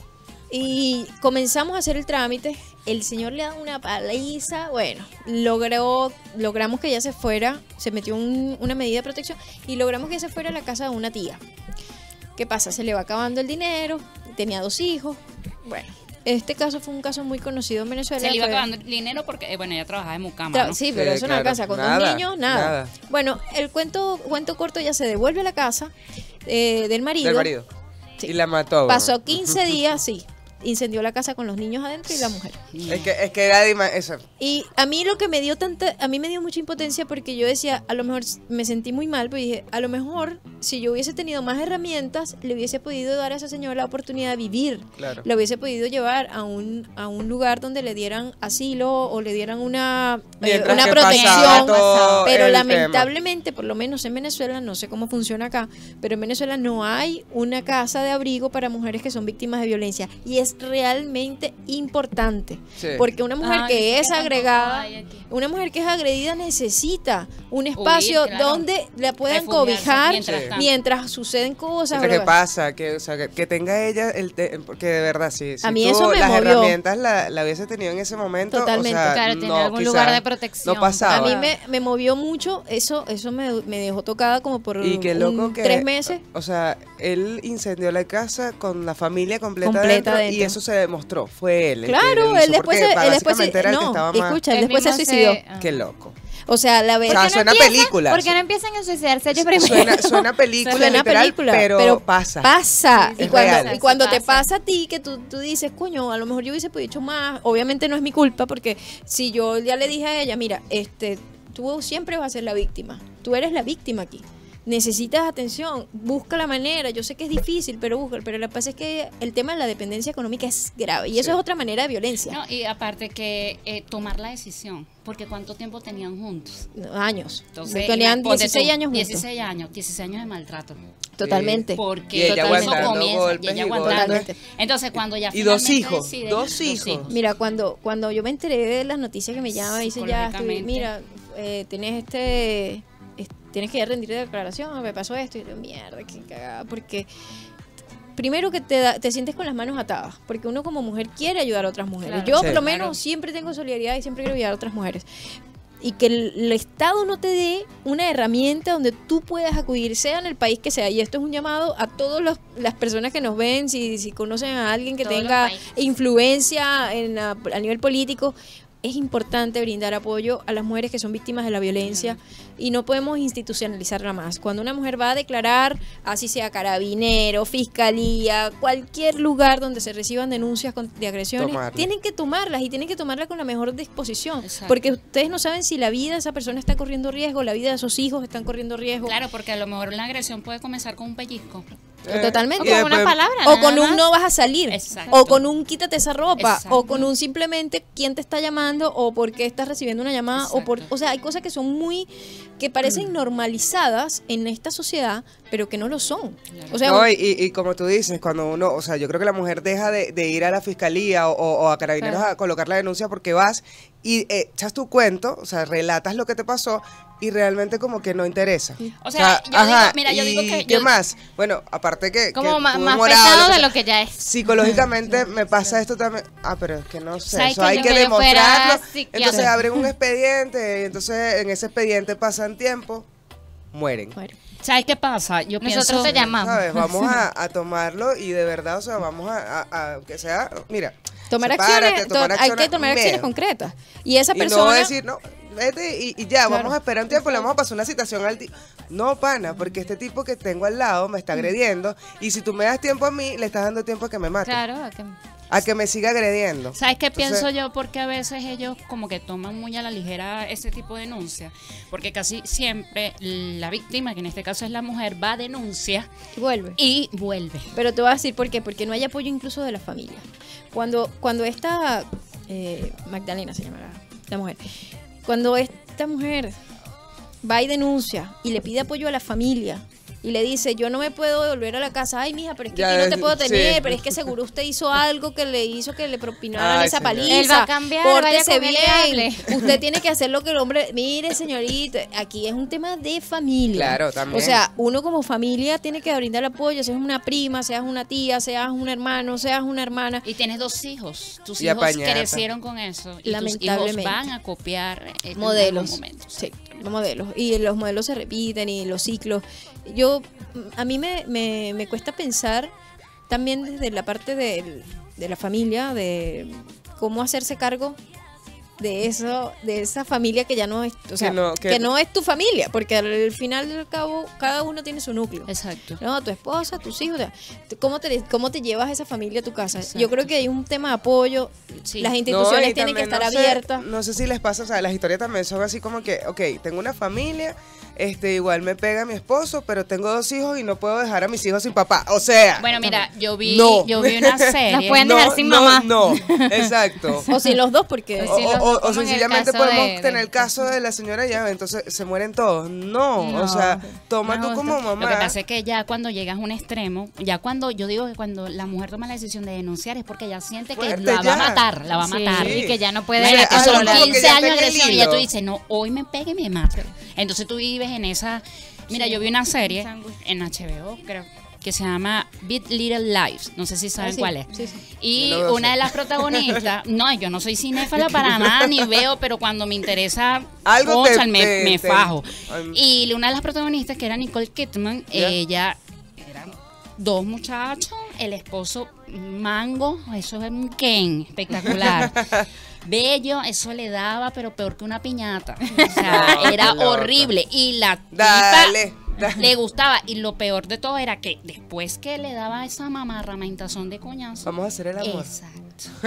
y comenzamos a hacer el trámite. El señor le da una paliza, bueno, logró, logramos que ella se fuera, se metió un- una medida de protección y logramos que ella se fuera a la casa de una tía. ¿Qué pasa? Se le va acabando el dinero, tenía dos hijos, bueno. Este caso fue un caso muy conocido en Venezuela. Se le iba fue- acabando el dinero porque, eh, bueno, ella trabajaba en Mucama, Tra- ¿no? Sí, pero Sí, eso no claro. alcanza. Con Nada, dos niños, nada. nada. Bueno, el cuento, cuento corto, ya se devuelve a la casa eh, del marido. Del marido. Sí. Y la mató. Pasó quince días, sí. Incendió la casa con los niños adentro y la mujer. Es que, es que era de ima- eso. Y a mí lo que me dio tanta, a mí me dio mucha impotencia porque yo decía, a lo mejor me sentí muy mal, pero dije, a lo mejor si yo hubiese tenido más herramientas, le hubiese podido dar a esa señora la oportunidad de vivir. Claro. La hubiese podido llevar a un, a un lugar donde le dieran asilo o le dieran una, eh, Mientras una que pasaba protección. todo Pero el lamentablemente, por lo menos en Venezuela, no sé cómo funciona acá, pero en Venezuela no hay una casa de abrigo para mujeres que son víctimas de violencia. Y es realmente importante. Sí. Porque una mujer Ay, que sí, es tampoco agregada, hay aquí. una mujer que es agredida necesita un espacio claro. donde la puedan Refugiarse cobijar mientras Sí. tanto. mientras suceden cosas. ¿Qué ¿verdad? pasa? Que, o sea, que, que tenga ella el te- porque de verdad sí. Si A mí tú eso me las movió. herramientas la, la hubiese tenido en ese momento, Totalmente. o sea, Claro, tener no, algún quizás lugar de protección. No pasaba. A mí me, me movió mucho, eso eso me, me dejó tocada como por Y qué loco un- que tres meses. O sea, él incendió la casa con la familia completa, Completa dentro, y dentro. eso se demostró, fue él. el que Claro, lo él hizo, después, porque se- él después se- básicamente era el que no, estaba más. escucha, él Él después se mismo suicidó. ah. Qué loco. O sea, la O vez sea, ¿Por qué no suena empiezan- película. ¿Por qué no empiezan a suicidarse ellos primero? Suena, suena película, Suena literal, película, pero, pasa. Pasa. Sí, y es cuando, real. y cuando Eso te pasa. pasa a ti, que tú, tú dices, coño, a lo mejor yo hubiese podido hecho más. Obviamente no es mi culpa, porque si yo ya le dije a ella, mira, este, tú siempre vas a ser la víctima. Tú eres la víctima aquí. Necesitas atención, busca la manera. Yo sé que es difícil, pero busca. Pero lo que pasa es que el tema de la dependencia económica es grave. Y eso Sí. es otra manera de violencia. No, y aparte que eh, tomar la decisión, porque ¿cuánto tiempo tenían juntos? Años. Entonces, Tenían ponte dieciséis tú, años juntos. dieciséis años, dieciséis años de maltrato. Totalmente. Y Porque ella todo eso aguantando comienza, golpes y ella y aguantando. golpes. Entonces, cuando ya Y dos finalmente hijos, deciden- dos hijos. Mira, cuando, cuando yo me enteré de las noticias que me llaman, dice ya, estoy, Psicológicamente. mira, eh, tienes este, es- tienes que ir a rendir declaración, me pasó esto, y yo, mierda, qué cagada, porque primero que te, da- te sientes con las manos atadas, porque uno como mujer quiere ayudar a otras mujeres. Claro. Yo Sí. por lo menos Claro. siempre tengo solidaridad y siempre quiero ayudar a otras mujeres. Y que el, el Estado no te dé una herramienta donde tú puedas acudir, sea en el país que sea. Y esto es un llamado a todas las personas que nos ven, si, si conocen a alguien que Todos los tenga países. influencia en, a, a nivel político. Es importante brindar apoyo a las mujeres que son víctimas de la violencia y no podemos institucionalizarla más. Cuando una mujer va a declarar, así sea carabinero, fiscalía, cualquier lugar donde se reciban denuncias con- de agresiones, Tomarla. tienen que tomarlas y tienen que tomarlas con la mejor disposición. Exacto. Porque ustedes no saben si la vida de esa persona está corriendo riesgo, la vida de sus hijos están corriendo riesgo. Claro, porque a lo mejor la agresión puede comenzar con un pellizco. Eh, Totalmente. y O con una después- palabra. O nada con un más. no vas a salir. Exacto. O con un quítate esa ropa. Exacto. O con un simplemente quién te está llamando o por qué estás recibiendo una llamada. O, por, Exacto. o sea, hay cosas que son muy. Que parecen normalizadas en esta sociedad, pero que no lo son. O sea, No, y, y- y como tú dices, cuando uno, o sea, yo creo que la mujer deja de, de ir a la fiscalía o, o a carabineros Claro. a colocar la denuncia porque vas y eh, echas tu cuento, o sea, relatas lo que te pasó y realmente como que no interesa. O sea, yo digo- mira, yo ¿y digo que ¿qué yo- más? Bueno, aparte que... Como que ma- tuve más morado, pesado que de sea, lo que ya es. Psicológicamente me pasa esto también. Ah, pero es que no sé, ¿Sabes eso que hay yo- que que yo fuera demostrarlo. psiquiatra? Entonces abren un expediente, y entonces en ese expediente pasan tiempo, mueren. bueno, ¿Sabes qué pasa? Yo Nosotros pienso... te llamamos. ¿Sabes? Vamos a, a tomarlo y de verdad, o sea, vamos a, a- a que sea, mira, tomar sepárate, acciones, tomar to- hay acciones que tomar acciones medio. concretas. Y esa Y persona. no decir, no, vete y, y ya, Claro. vamos a esperar un tiempo, le vamos a pasar una citación al tipo. No, pana, porque este tipo que tengo al lado me está agrediendo y si tú me das tiempo a mí, le estás dando tiempo a que me mate, Claro, a que- a que me siga agrediendo. ¿Sabes qué Entonces- pienso yo? Porque a veces ellos como que toman muy a la ligera ese tipo de denuncia. Porque casi siempre la víctima, que en este caso es la mujer, va a denuncia Y vuelve. y vuelve. Pero te voy a decir por qué. Porque no hay apoyo incluso de la familia. Cuando, cuando esta. eh, Magdalena se llama la, la mujer. Cuando esta mujer va y denuncia y le pide apoyo a la familia. Y le dice, yo no me puedo volver a la casa. Ay, mija, pero es que Ya aquí no te es- puedo tener. sí. Pero es que seguro usted hizo algo que le hizo que le propinaran Ay, esa señor. paliza. Él va a cambiar, vaya Pórtese con él y bien. hable. Usted tiene que hacer lo que el hombre... Mire, señorita, aquí es un tema de familia. Claro, también. O sea, uno como familia tiene que brindar apoyo. Seas una prima, seas una tía, seas un hermano, seas una hermana. Y tienes dos hijos. Tus Y hijos apañata. crecieron con eso. Y tus hijos Lamentablemente. van a copiar en Modelos. algún momento. Sí, los modelos. Y los modelos se repiten y los ciclos. Yo, a mí me, me, me cuesta pensar también desde la parte de, de la familia, de cómo hacerse cargo de eso, de esa familia que ya no es, o sea, que no- no, que- es tu familia, porque al final del cabo cada uno tiene su núcleo. Exacto. No, tu esposa, tus hijos, o sea, ¿cómo te, cómo te llevas esa familia a tu casa? Exacto. Yo creo que hay un tema de apoyo, Sí. las No, instituciones y tienen que también estar no sé- abiertas. No sé si les pasa, o sea, las historias también son así como que, ok, tengo una familia, este, igual me pega mi esposo, pero tengo dos hijos y no puedo dejar a mis hijos sin papá. O sea, Bueno, mira, yo vi, No. yo vi una serie. Nos pueden no, dejar sin no, mamá. No, exacto. O sin los dos, porque... Pues O, sí, los o- dos, o como en el sencillamente caso podemos de- tener de- el caso de la señora ya, entonces se mueren todos. No, No, o sea, toma no, tú como esto- mamá. Lo que pasa es que ya cuando llegas a un extremo, ya cuando yo digo que cuando la mujer toma la decisión de denunciar es porque ella siente que Fuerte, la va ya. a matar, la va a Sí, matar. y que ya no puede Imagínate, Ah, son como que quince ya años de está en el agresión y ya tú hilo. dices, no, hoy me pegue y me mata. Entonces tú vives en esa... Mira, yo vi una serie esa angustia. en H B O, creo, que se llama Big Little Lies. No sé si saben Ah, sí, cuál es. sí, sí. Y No lo una sé. de las protagonistas, no, yo no soy cinéfala para nada, ni veo, pero cuando me interesa, Algo te- cónchale, me, te- me te- fajo. um, Y una de las protagonistas, que era Nicole Kidman, Ya. ella eran dos muchachos, el esposo mango, eso es un Ken, espectacular. bello, eso le daba, pero peor que una piñata. O sea, No, era qué loco. horrible. Y la tipa Dale, dale. le gustaba. Y lo peor de todo era que después que le daba esa mamarramentazón de coñazo. Vamos a hacer el amor. Exacto.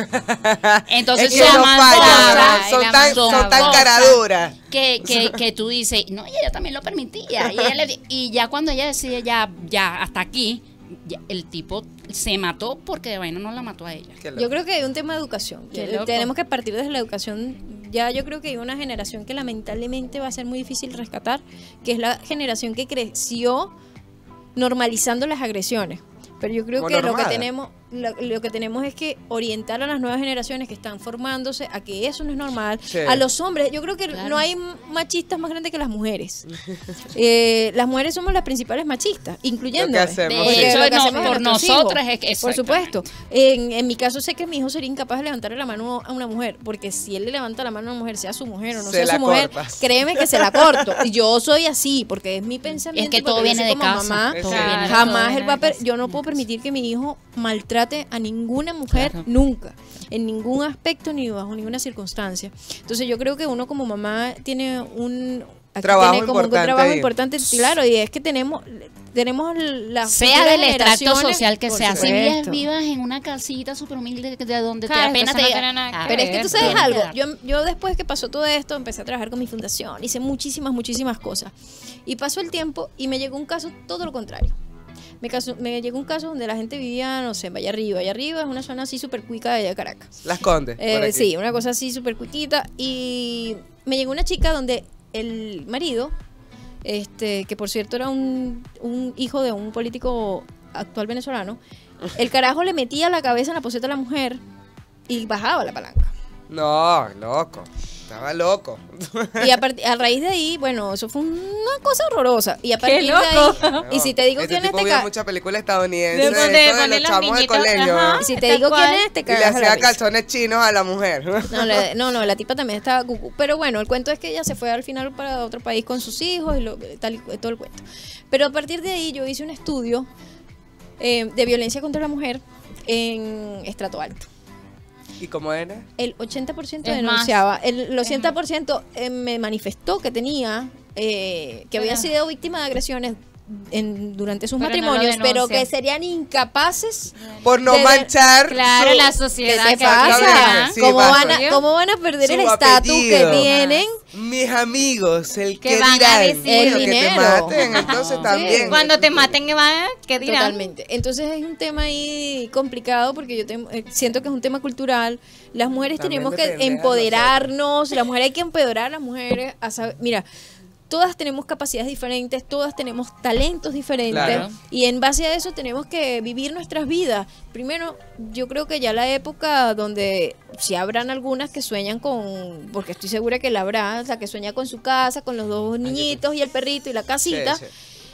Entonces Es que se no aman fallan, cosas, ¿no? Son la tan, son son tan cosas caraduras. que, que, que tú dices, no, y ella también lo permitía. Y, ella le di- y ya cuando ella decide, ya, ya, hasta aquí, ya, el tipo se mató porque de vaina no la mató a ella. Qué loco. Yo creo que hay un tema de educación. Qué Eh, loco. Tenemos que partir desde la educación. Ya yo creo que hay una generación que lamentablemente va a ser muy difícil rescatar, que es la generación que creció normalizando las agresiones. Pero yo creo Como que lo que normada. tenemos lo, lo que tenemos es que orientar a las nuevas generaciones que están formándose a que eso no es normal. Sí. A los hombres, yo creo que Claro. no hay machistas más grandes que las mujeres. Eh, las mujeres somos las principales machistas, incluyendo. Lo que hacemos, De sí. hecho, lo que no, hacemos a por nuestros nosotras hijos. es que Por exactamente. supuesto. En, en mi caso sé que mi hijo sería incapaz de levantarle la mano a una mujer, porque si él le levanta la mano a una mujer, sea su mujer o no Se sea la su mujer, cortas. créeme que se la corto. Y yo soy así, porque es mi pensamiento. Es que todo porque yo viene soy de como casa. mamá, Todo viene- todo jamás viene él va a de per- casa. yo no puedo permitir que mi hijo maltrate a ninguna mujer Claro. nunca, en ningún aspecto ni bajo ninguna circunstancia. Entonces yo creo que uno como mamá tiene un aquí Trabajo tiene como un importante trabajo ahí. importante, claro, y es que tenemos tenemos la Sea del estrato social que sea, si vives vives vivas en una casita súper humilde de donde Claro, te apenas eso te no tiene nada que Ah, Pero es que tú ver, sabes tiene algo, que yo, yo después que pasó todo esto empecé a trabajar con mi fundación, hice muchísimas, muchísimas cosas. Y pasó el tiempo y me llegó un caso todo lo contrario. Me, caso, me llegó un caso donde la gente vivía, no sé, en Vallarriba. Vallarriba es una zona así súper cuica de allá de Caracas. Las Condes. por Eh, aquí. sí, una cosa así súper cuiquita. Y me llegó una chica donde el marido, este que por cierto era un, un hijo de un político actual venezolano, el carajo le metía la cabeza en la poseta a la mujer y bajaba la palanca. No, loco. Estaba loco. Y a, part- a raíz de ahí, bueno, eso fue una cosa horrorosa. Y a partir de loco! ahí, y si te digo este quién es tipo este vio ca- mucha película estadounidense, De esto donde de ponen los los chamos de niñitos, colegio. ajá. ¿no? y si te Tal digo cual. quién es, te Y le cagas a la hacía risa. calzones chinos a la mujer. No, le- no, no, la tipa también estaba cucú. Pero bueno, el cuento es que ella se fue al final para otro país con sus hijos y lo, tal, y todo el cuento. Pero a partir de ahí yo hice un estudio eh, de violencia contra la mujer en estrato alto. ¿Y cómo era? El ochenta por ciento Es denunciaba, el, el ochenta por ciento eh, me manifestó que tenía, eh, que había Pero- sido víctima de agresiones en, durante sus Pero no lo matrimonios, pero denuncia. que serían incapaces. Por no De- manchar Claro, su- la ¿Qué sociedad te que pasa? Exactamente, sí, ¿Cómo, pasa. van a, ¿Cómo van a perder su el estatus que apellido. tienen? Mis amigos, el Que que van a dirán, decir. Bueno, El que te dinero. maten, entonces Sí. también. Cuando te maten, ¿qué van? ¿Qué dirán? Totalmente. Entonces es un tema ahí complicado porque yo tengo- eh, siento que es un tema cultural. Las mujeres También tenemos que depende de empoderarnos, las mujeres hay que empoderar a las mujeres a saber, mira, todas tenemos capacidades diferentes, todas tenemos talentos diferentes Claro. y en base a eso tenemos que vivir nuestras vidas. Primero, yo creo que ya la época donde si habrán algunas que sueñan con, porque estoy segura que la habrá, la que sueña con su casa, con los dos niñitos y el perrito y la Sí, casita. sí.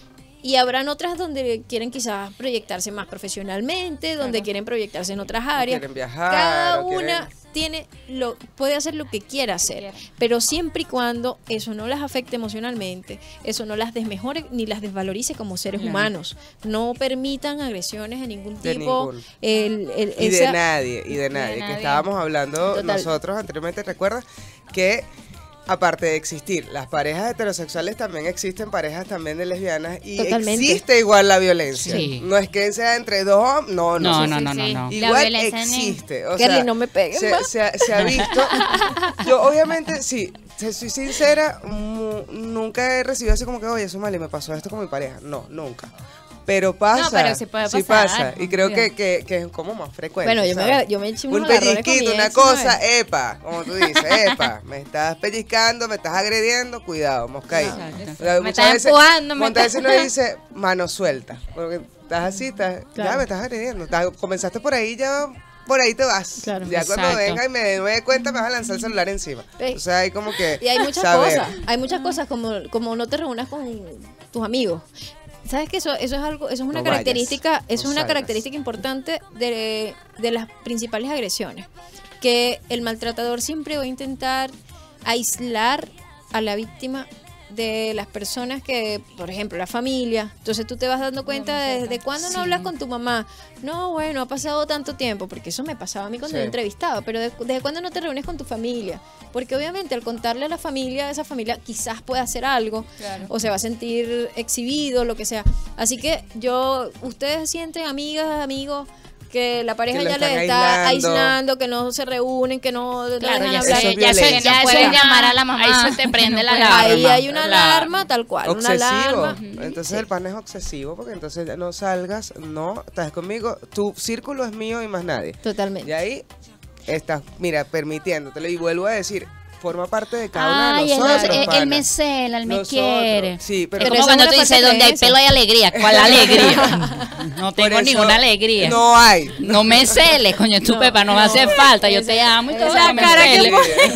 Y habrán otras donde quieren quizás proyectarse más profesionalmente, donde quieren proyectarse en otras áreas. quieren viajar, Cada o una quieren- tiene lo puede hacer lo que quiera hacer, Quiera. pero siempre y cuando eso no las afecte emocionalmente, eso no las desmejore ni las desvalorice como seres Claro. humanos. No permitan agresiones de ningún De tipo. ningún. El, el- Y de esa- nadie, y de nadie. Que nadie. estábamos hablando Total. nosotros anteriormente, ¿recuerdas? Que aparte de existir las parejas heterosexuales, también existen parejas también de lesbianas y Totalmente. existe igual la violencia. Sí. No es que sea entre dos hombres, no, no. No, no, sí, no, no, sí. no. La Igual violencia en- existe. O Kelly, sea, no me pegues se, más. se ha, se ha visto. Yo, obviamente, sí, te soy sincera, mu- nunca he recibido así como que, oye, Sumali, me pasó esto con mi pareja. No, nunca. Pero pasa. No, pero sí puede sí pasar. pasa. Y creo que, Cuidado. que, que es como más frecuente. Bueno, yo me, ¿sabes? yo me eché Un unos agarrones con mi pellizquito, una ex una cosa, vez. epa, como tú dices, epa, me estás pellizcando, me estás agrediendo, cuidado, mosca ahí. Exacto. O sea, Me muchas estás veces- empujando, me Muchas estás- veces uno dice, mano suelta, porque estás así, estás, ya Claro. me estás agrediendo, estás- comenzaste por ahí, ya por ahí te vas. Claro. Ya cuando Exacto. venga y me, me dé cuenta me vas a lanzar el celular encima. Ve. O sea, hay como que Y hay muchas saber. cosas, hay muchas cosas como, como no te reúnas con tus amigos. ¿Sabes que eso, eso es algo, eso es una No vayas, característica, eso no es una salgas. característica importante de, de las principales agresiones? Que el maltratador siempre va a intentar aislar a la víctima de las personas que, por ejemplo, la familia. Entonces tú te vas dando cuenta desde cuándo no Sí. hablas con tu mamá. No, bueno, ha pasado tanto tiempo, porque eso me pasaba a mí cuando Sí. yo entrevistaba, pero de- desde cuándo no te reúnes con tu familia. Porque obviamente al contarle a la familia, esa familia quizás pueda hacer algo, Claro. o se va a sentir exhibido, lo que sea. Así que yo, ustedes sienten amigas, amigos, que la pareja Que lo ya les están está aislando. aislando, que no se reúnen, que no, no Claro, dejan ya, hablar. Eso se, es ya, se, violencia. ya No eso pueden es- llamar a la mamá. Ahí se te prende la pueden. alarma. Ahí hay una La- alarma, tal cual, una Obsesivo. alarma. Entonces Sí. el pan es obsesivo porque entonces no salgas, no, estás conmigo, tu círculo es mío y más nadie. Totalmente. Y ahí estás, mira, permitiéndotelo. Y vuelvo a decir, forma parte de cada uno Ay, de él, nosotros. él- él pana. me cela, él me Nosotros. quiere. Sí, pero, Es Pero como eso cuando es tú una dices, falta de donde hay creencia. pelo hay alegría. ¿Cuál alegría? No por tengo eso ninguna alegría. No, No hay. me celes, coño, tu No, Pepa, no, me no. hace falta. Yo Esa- te amo y todo. esa no me cara que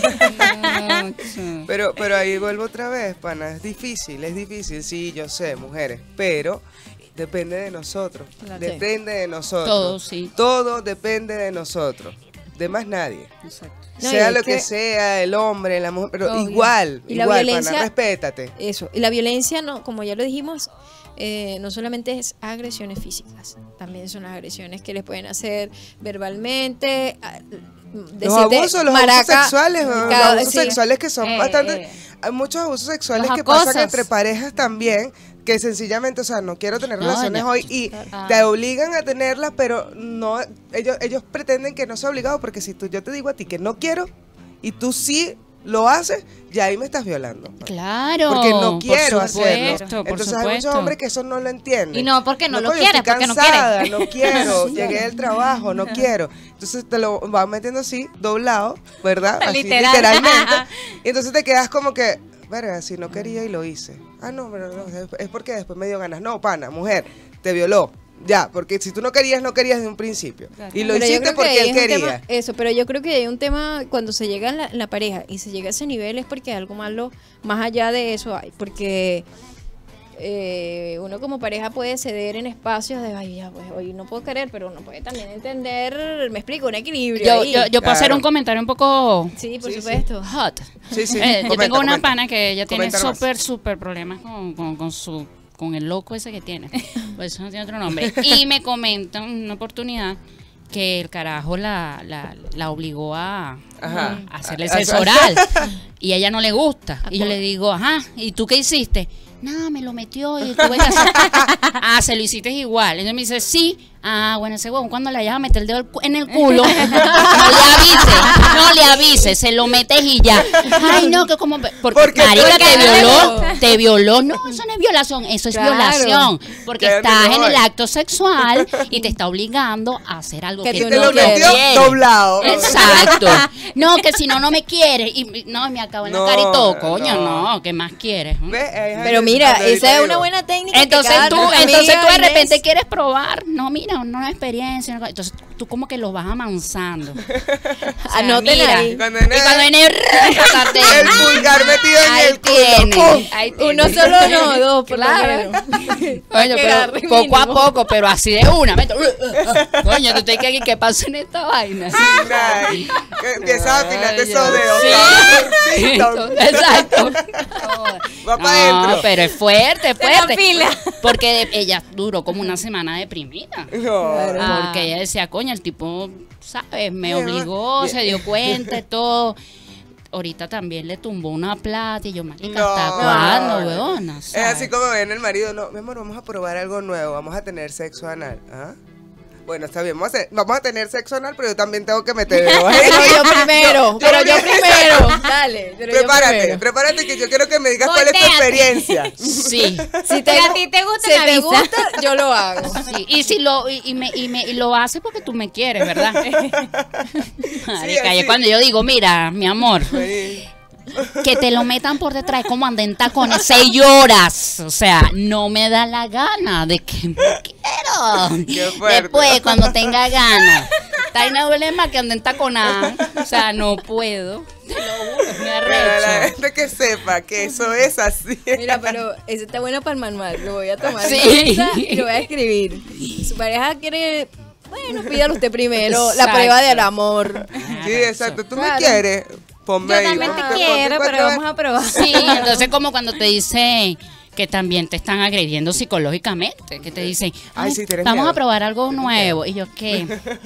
celes. Pero, pero ahí vuelvo otra vez, pana. Es difícil, es difícil, sí, yo sé, mujeres. Pero depende de nosotros. Claro. Depende de nosotros. Todo, sí. Todo depende de nosotros. De más nadie. Exacto. No, y sea es lo que, que- sea, el hombre, la mujer, pero Obvio. igual, Y la igual, violencia- pana, respétate. Eso. Y la violencia, no, como ya lo dijimos, eh, no solamente es agresiones físicas, también son las agresiones que les pueden hacer verbalmente. a- Los decirte abusos, los maraca, abusos sexuales, los cada- abusos sí. sexuales que son Eh, bastante, eh. hay muchos abusos sexuales Los que pasan acosos. entre parejas también, que sencillamente, o sea, no quiero tener No, relaciones no. hoy y Ah. te obligan a tenerlas, pero no, ellos, ellos pretenden que no sea obligado, porque si tú, yo te digo a ti que no quiero y tú sí lo haces, ya ahí me estás violando. Claro. Porque no por quiero hacerlo. supuesto, por Entonces hay muchos supuesto. hombres que eso no lo entienden. Y no, porque no lo coño, quieres, estoy porque no cansada, quieres. no quiero, llegué del trabajo, no quiero. Entonces te lo van metiendo así, doblado, ¿verdad? Así, Literal. literalmente. Y entonces te quedas como que, verga, si no quería y lo hice. Ah, no, pero no, es- es porque después me dio ganas. No, pana, mujer, te violó. Ya, porque si tú no querías, no querías de un principio. Y lo Pero yo hiciste creo que porque ahí él es un quería. tema- eso, pero yo creo que hay un tema cuando se llega en la, en la pareja y se llega a ese nivel es porque algo malo más allá de eso hay. Porque eh, uno como pareja puede ceder en espacios de, ay, ya, pues hoy no puedo querer, pero uno puede también entender, me explico, un equilibrio. Yo, ahí. yo, yo puedo hacer Claro. un comentario un poco Sí, por Sí, sí. supuesto. hot. Sí, sí. Eh, yo comenta, tengo una comenta. pana que ella tiene Comenta nomás. súper, súper problemas con, con, con su con el loco ese que tiene. Pues eso no tiene otro nombre. Y me comenta en una oportunidad que el carajo la, la, la obligó a, Ajá. a hacerle A- a- sexo oral. Y a ella no le gusta. Y yo le digo, ajá, ¿y tú qué hiciste? Nada, me lo metió y tuve que hacer. Ah, se lo hiciste igual. Entonces me dice, sí. Ah, bueno, ese huevón cuando le vayas a meter el dedo en el culo, no le avises, no le avises, se lo metes y ya. Ay, no, que como. Porque, Porque marica, tú- te violó, te violó. No, eso no es violación, eso es Claro. violación. Porque Qué estás en mejor. el acto sexual y te está obligando a hacer algo Que que, tú Y te no lo quieres. metió quieres. doblado. Exacto. No, que si no, no me quieres. Y no, me acabo en la No, cara y todo. Coño, no. no, ¿qué más quieres? Ve, ahí es Pero ahí mira, donde esa es ahorita una digo. buena técnica. que Entonces cada tú, amiga, entonces tú de Inés, repente quieres probar, no, mira, una nueva experiencia, una cosa. Entonces tú como que lo vas amansando. O sea, Anoten mira, ahí. Y Cuando cuando viene- viene El pulgar metido en ahí el culo. tiene, ¡Pum! ahí tiene. Uno solo no, dos, por Claro. lo menos. Coño, que pero agarre poco a mínimo. poco, pero así de una. meto- Coño, tú te que aquí, ¿qué pasa en esta vaina? Ay, que empiezas a afinarte Ay, esos dedos. Sí. Ding dong. Exacto. Va No, para adentro. pero es fuerte, es Se la fuerte. fila. Porque de- ella duró como una semana deprimida. No. Ah. Porque ella decía, coño, el tipo, ¿sabes? Me Bien, obligó, bien. se dio cuenta y todo. Ahorita también le tumbó una plata y yo, marica, No. ¿hasta cuándo, No. weona? Es ¿Sabes? así como ven el marido, no, mi amor, vamos a probar algo nuevo, vamos a tener sexo anal. ¿Ah? Bueno, está bien, vamos a, hacer- vamos a tener sexo anal, pero yo también tengo que meter dedo ahí. Pero yo primero, pero yo primero. Dale, pero yo Prepárate, primero. prepárate que yo quiero que me digas cuál es tu Voltéate. experiencia. Sí. Si te, Si a ti te gusta, si me te avisa. gusta, yo lo hago. Sí, y si lo y, y me, y me y lo hace porque tú me quieres, ¿verdad? Marica, así. y cuando yo digo, mira, mi amor, Vení. que te lo metan por detrás como anden en tacones seis horas. O sea, no me da la gana de que me quiero. Qué fuerte. Después, cuando tenga ganas. Está no duele más que anden en taconada. O sea, no puedo. Te lo juro, me Para la arrecho. gente que sepa que eso es así. Mira, pero eso está bueno para el manual. Lo voy a tomar Sí. en cuenta y lo voy a escribir. Su pareja quiere, bueno, pídalo usted primero. La Exacto. prueba del amor. Sí, exacto. Tú me Claro. quieres. Ponme Yo ahí, también ponte- te ponte quiero, cuatro pero veces. vamos a probar. Sí, entonces como cuando te dicen que también te están agrediendo psicológicamente, que te dicen, Ay, "Ay, sí, tienes vamos miedo. a probar algo nuevo". Y yo, ¿qué?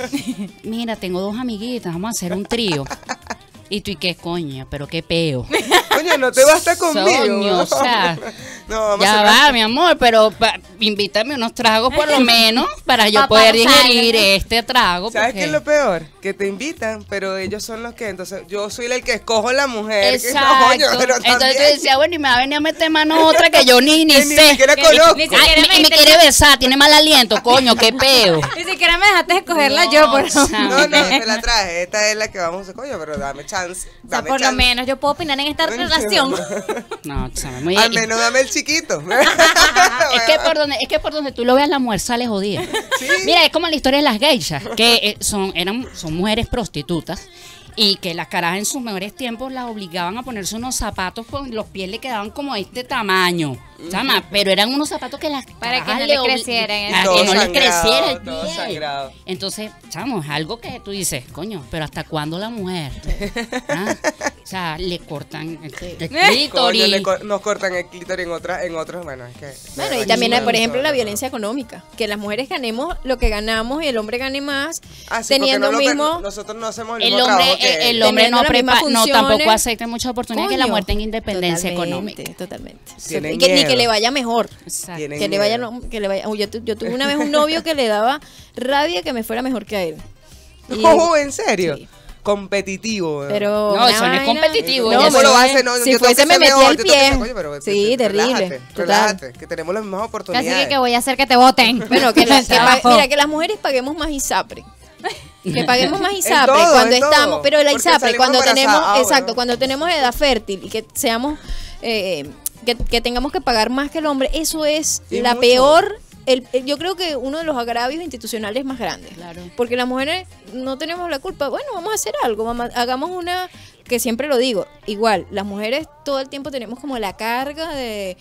Mira, tengo dos amiguitas, vamos a hacer un trío. Y tú, ¿y qué coño? Pero qué peo. Coño, no te basta conmigo. Soño, o sea, no, vamos ya a va, cerrar. mi amor, pero pa- invítame unos tragos por lo menos para yo Pa' poder pausarlo, digerir ¿no? este trago. ¿Sabes porque- qué es lo peor? Que te invitan, pero ellos son los que, entonces yo soy el que escojo la mujer. que- Exacto. coño, pero Entonces tú también- decías, bueno, y me va a venir a meter mano otra que yo ni, ni que ni sé. siquiera que ni- conozco. ni Ay, siquiera y me, me y me interesa. quiere besar, tiene mal aliento, coño, qué peo. Ni siquiera me dejaste escogerla No, yo, por chamo. No, no, te la traje. Esta es la que vamos a hacer, coño, pero dame chance. O sea, Dame por lo chance. menos yo puedo opinar en esta relación. No, chamo, muy- Al menos dame el chiquito. Es que por donde, es que por donde tú lo veas la mujer sale jodida. Sí. Mira, es como la historia de las geishas, que eh, son, eran, son mujeres prostitutas y que las caras en sus mejores tiempos las obligaban a ponerse unos zapatos con los pies le quedaban como este tamaño, chama, pero eran unos zapatos que las Para que carajas no le obli- crecieran, para todo que no les sangrado, creciera el todo pie. sangrado. Entonces, chamo, es algo que tú dices, coño, pero ¿hasta cuándo la mujer? ¿Ah? O sea, le cortan el, el Coño, clítoris. le co- nos cortan el clítoris en otras, en otros, bueno, es que. Bueno, y también hay, por ejemplo, la violencia económica, que las mujeres ganemos lo que ganamos y el hombre gane más, Ah, sí, porque teniendo no lo- mismo... nosotros no hacemos el El mismo hombre, trabajo que el, el ellos. hombre no, Teniendo las mismas prepa- no funciones. tampoco acepta muchas oportunidades que la Coño, mujer tenga independencia totalmente, económica. Totalmente. Tienen Y que, ni que miedo. le vaya mejor. Exacto. Tienen Que le vaya, miedo. que le vaya. Uy, yo, tu- yo tuve una vez un novio que le daba rabia que me fuera mejor que a él. Y- Oh, ¿en serio? Sí. Competitivo. weón. Pero No, una eso no es vaina- competitivo, No, ya ¿Cómo pero lo eso hace? No, si yo tengo fuese que me ser metía mejor, el yo tengo que pie. ser- coño, pero Sí, te- te- terrible. Relájate, Total. relájate, que tenemos las mismas oportunidades. Así que, que voy a hacer que te voten. Bueno, que, la- que pa- Trabajo. mira, que las mujeres paguemos más ISAPRE. Que paguemos más ISAPRE todo, cuando en todo. estamos, pero la Porque ISAPRE salimos cuando tenemos, embarazadas, ah, exacto, bueno. cuando tenemos edad fértil y que seamos, eh, que, que tengamos que pagar más que el hombre, eso es Y la mucho. peor. El, el- yo creo que uno de los agravios institucionales más grandes. Claro. Porque las mujeres no tenemos la culpa. Bueno, vamos a hacer algo, vamos a- hagamos una, que siempre lo digo, igual, las mujeres todo el tiempo tenemos como la carga de,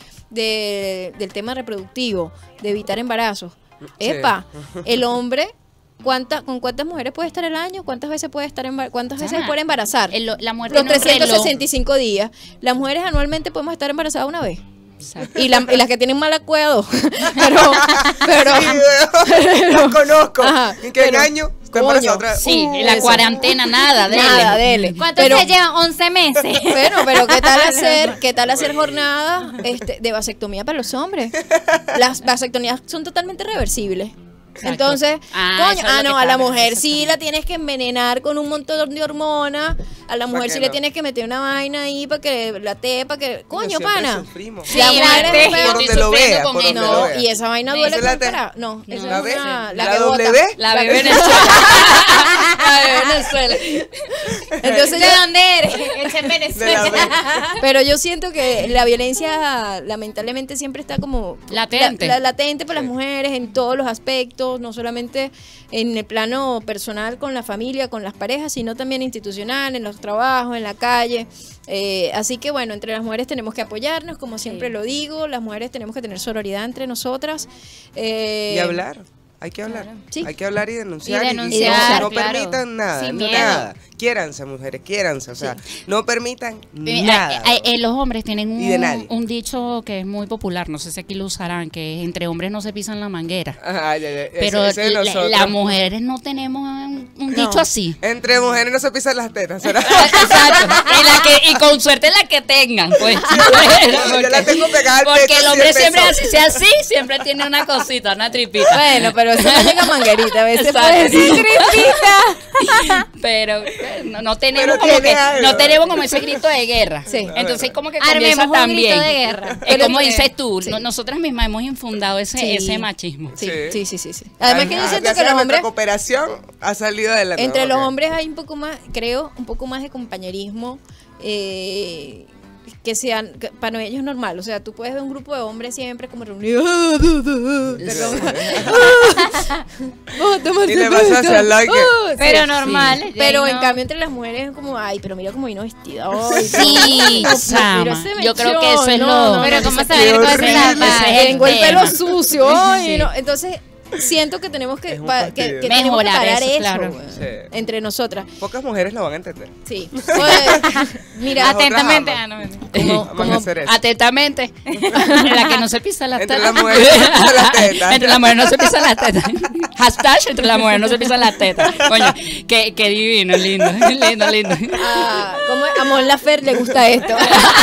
de- del tema reproductivo, de evitar embarazos. Sí. Epa, el hombre, ¿cuánta, ¿con cuántas mujeres puede estar al año? ¿Cuántas veces puede estar embar- cuántas veces Chama, puede embarazar? el- la mujer Los tiene un trescientos reloj. sesenta y cinco días. Las mujeres anualmente podemos estar embarazadas una vez. Exacto. Y, la- y las que tienen mala cueva dos. pero, pero, Sí, weón, las conozco. Ajá, ¿En qué pero, año? Te coño, embarazas otra vez. Sí, Uh, en la eso. cuarentena nada, dele. nada, dele. ¿Cuántos Pero- se llevan? once meses. Bueno, pero ¿qué tal hacer, qué tal hacer jornadas este, de vasectomía para los hombres? Las vasectomías son totalmente reversibles. Exacto. Entonces, Ah, coño, eso es lo ah, que no, a la está, mujer sí exactamente. la tienes que envenenar con un montón de hormonas, a la mujer qué sí le no? tienes que meter una vaina ahí para que la te, para que, coño, siempre pana. sufrimos. Sí, la Sí, mujer vale. es Por feo. donde Estoy lo sufriendo vea, con por donde eso. lo No, vea. y esa vaina Esa duele es la con te- cara. No, esa ¿La es B? una, ¿La que bota. W? La La bebé que- Venezuela. La bebé Venezuela. Entonces ¿De yo- dónde eres? Ese es De la Venezuela. B. Pero yo siento que la violencia lamentablemente siempre está como Latente. la- la- latente para Sí. las mujeres en todos los aspectos, no solamente en el plano personal con la familia, con las parejas, sino también institucional, en los trabajos, en la calle. Eh, así que bueno, entre las mujeres tenemos que apoyarnos, como siempre Sí. lo digo, las mujeres tenemos que tener sororidad entre nosotras. Eh, Y hablar. Hay que hablar. Sí. Hay que hablar y denunciar. Y y- denunciar, y no, no claro. permitan nada. Sin no miedo. nada. Quiéranse, mujeres, quiéranse. O sea, no permitan Eh, nada. eh, eh, los hombres tienen Y de un, nadie. un dicho que es muy popular, no sé si aquí lo usarán, que es entre hombres no se pisan la manguera. Ajá, ya, ya, ese- Pero ese de la- nosotros. las mujeres no tenemos un, un No. dicho así. Entre mujeres no se pisan las tetas, ¿será? Exacto. Y, la que, y con suerte la que tengan, pues. Yo la tengo pegada al Porque pecho, el hombre cien siempre pesos. así, sea así, siempre tiene una cosita, una tripita. Bueno, pero eso no llega manguerita, a veces Exacto. puede decir. Pero eh, no, no tenemos Pero como tiene que, algo. no tenemos como ese grito de guerra. Sí. Entonces como que Armemos comienza un también. grito de guerra. Es Pero como que- dices tú, sí. no- nosotras mismas hemos infundado ese, Sí. ese machismo. Sí, Sí. sí, sí, sí, sí. Además que yo Ah, siento gracias que a los nuestra hombres cooperación ha salido adelante. entre los Ok. hombres hay un poco más, creo, un poco más de compañerismo, eh, que sean, que para ellos es normal. O sea, tú puedes ver un grupo de hombres siempre como reunidos. Y le vas a hacer like it. Pero normal. sí. Pero ya en no. cambio entre las mujeres es como, ay, pero mira cómo vino vestida hoy. Sí, no, Sama. mira ese Yo creo que mechón, eso es no, lo. no, Pero no, ¿cómo ese- saber qué cuál es horrible. la Ese es el Tengo el pelo tema. sucio, ay, Sí. no. Entonces, siento que tenemos que, Es un pa- fastidio. que, que tenemos que Mejorar parar eso, eso, claro. weón, Sí. entre nosotras. Pocas mujeres lo van a entender. Sí. Oye, mira, Las otras Atentamente. aman. Ah, no, mentira. como, Vamos como a hacer eso. Atentamente. La que no se pisa las Entre tetas. las mujeres no se pisan las tetas. Entre las mujeres no se pisan las tetas. Hashtag entre las mujeres no se pisan las tetas. Coño, qué, qué divino, lindo, lindo, lindo. a, como a Mon Laferte le gusta esto.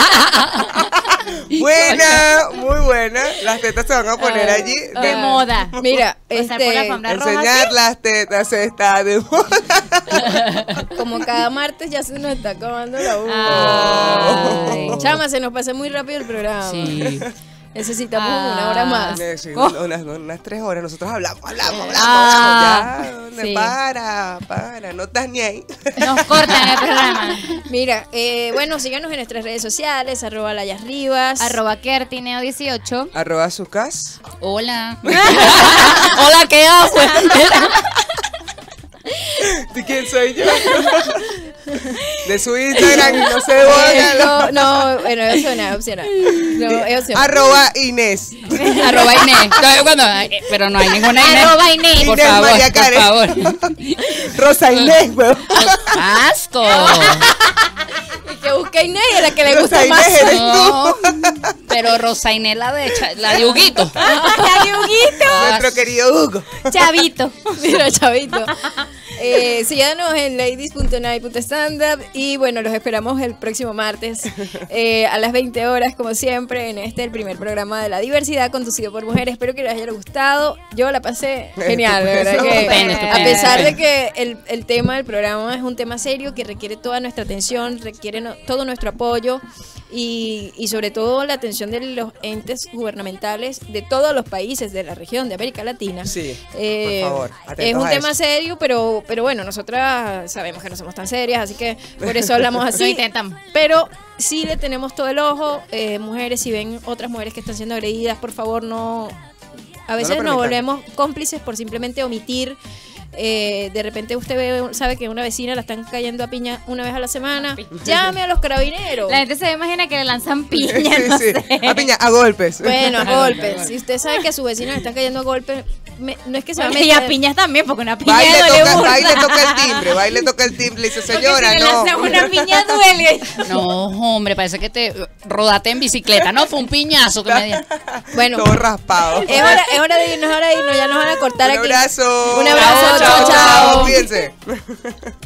Buena, muy buena. Las tetas se van a poner Ah, allí. De De- moda. Mira, Pasar por la este, alfombra roja, enseñar las tetas está de moda. como cada martes ya se nos está acabando la uva. Ay. Chama, se nos pasa muy rápido el programa. Sí. Necesitamos una hora más. Eh, sí, Oh. unas, unas tres horas. Nosotros hablamos, hablamos, hablamos. Ah, hablamos. Ya, ¿dónde? sí. Para, para. No estás ni ahí. Nos cortan el programa. Mira, eh, bueno, síganos en nuestras redes sociales, arroba Layas Rivas. Arroba Kertineo dieciocho. Arroba su cas. Hola. Hola, ¿qué haces? ¿De quién soy yo? De su Instagram, no se bola. no, no, bueno, es opcional, opcional. No, es opcional. Arroba Inés. Arroba Inés. No, cuando- eh, pero no hay ninguna Inés. Arroba Inés. Por Inés favor, María por Karen. favor. Rosa Inés, weón. ¡Asco! Y que busque Inés y a la que le Rosa gusta Inés más. eres No, pero Rosa Inés, la de, Cha- la de Huguito. La Yuguito. Nuestro querido Hugo. Chavito. Mira, chavito. Eh, síganos en ladies punto night punto stand up y bueno, los esperamos el próximo martes eh, a las veinte horas, como siempre, en este, el primer programa de la diversidad conducido por mujeres. Espero que les haya gustado. Yo la pasé genial, de verdad que Estupendo, estupendo, a pesar de estupendo. que el, el tema del programa es un tema serio que requiere toda nuestra atención, requiere no- todo nuestro apoyo y, y sobre todo la atención de los entes gubernamentales de todos los países de la región de América Latina. Sí, Eh, por favor, atentos es un a tema eso. serio, pero, pero bueno, nosotras sabemos que no somos tan serias, así que por eso hablamos así. Lo intentamos. Pero sí le tenemos todo el ojo. Eh, mujeres, si ven otras mujeres que están siendo agredidas, por favor no... A veces lo nos permitan. volvemos cómplices por simplemente omitir. Eh, de repente usted ve, sabe que una vecina la están cayendo a piña una vez a la semana. Llame a los carabineros. La gente se imagina que le lanzan piña, Sí, no sí. sé. A piña, a golpes. Bueno, a A golpes, a golpes. golpes. Si usted sabe que a su vecina le están cayendo a golpes, me- no es que se va a Bueno, y a meter. piñas también, porque una piña Va y le duele toca, burda. va y le toca el timbre, va y le toca el timbre y dice, Porque señora, si le no. lanzan una piña duele. No, hombre, parece que te rodaste en bicicleta. No, fue un piñazo que me dio. Bueno, Todo raspado. es hora, es hora de irnos, es hora de irnos, ya nos van a cortar Un aquí. abrazo. Un abrazo, Chao, chao, chao, chao. Cuídense.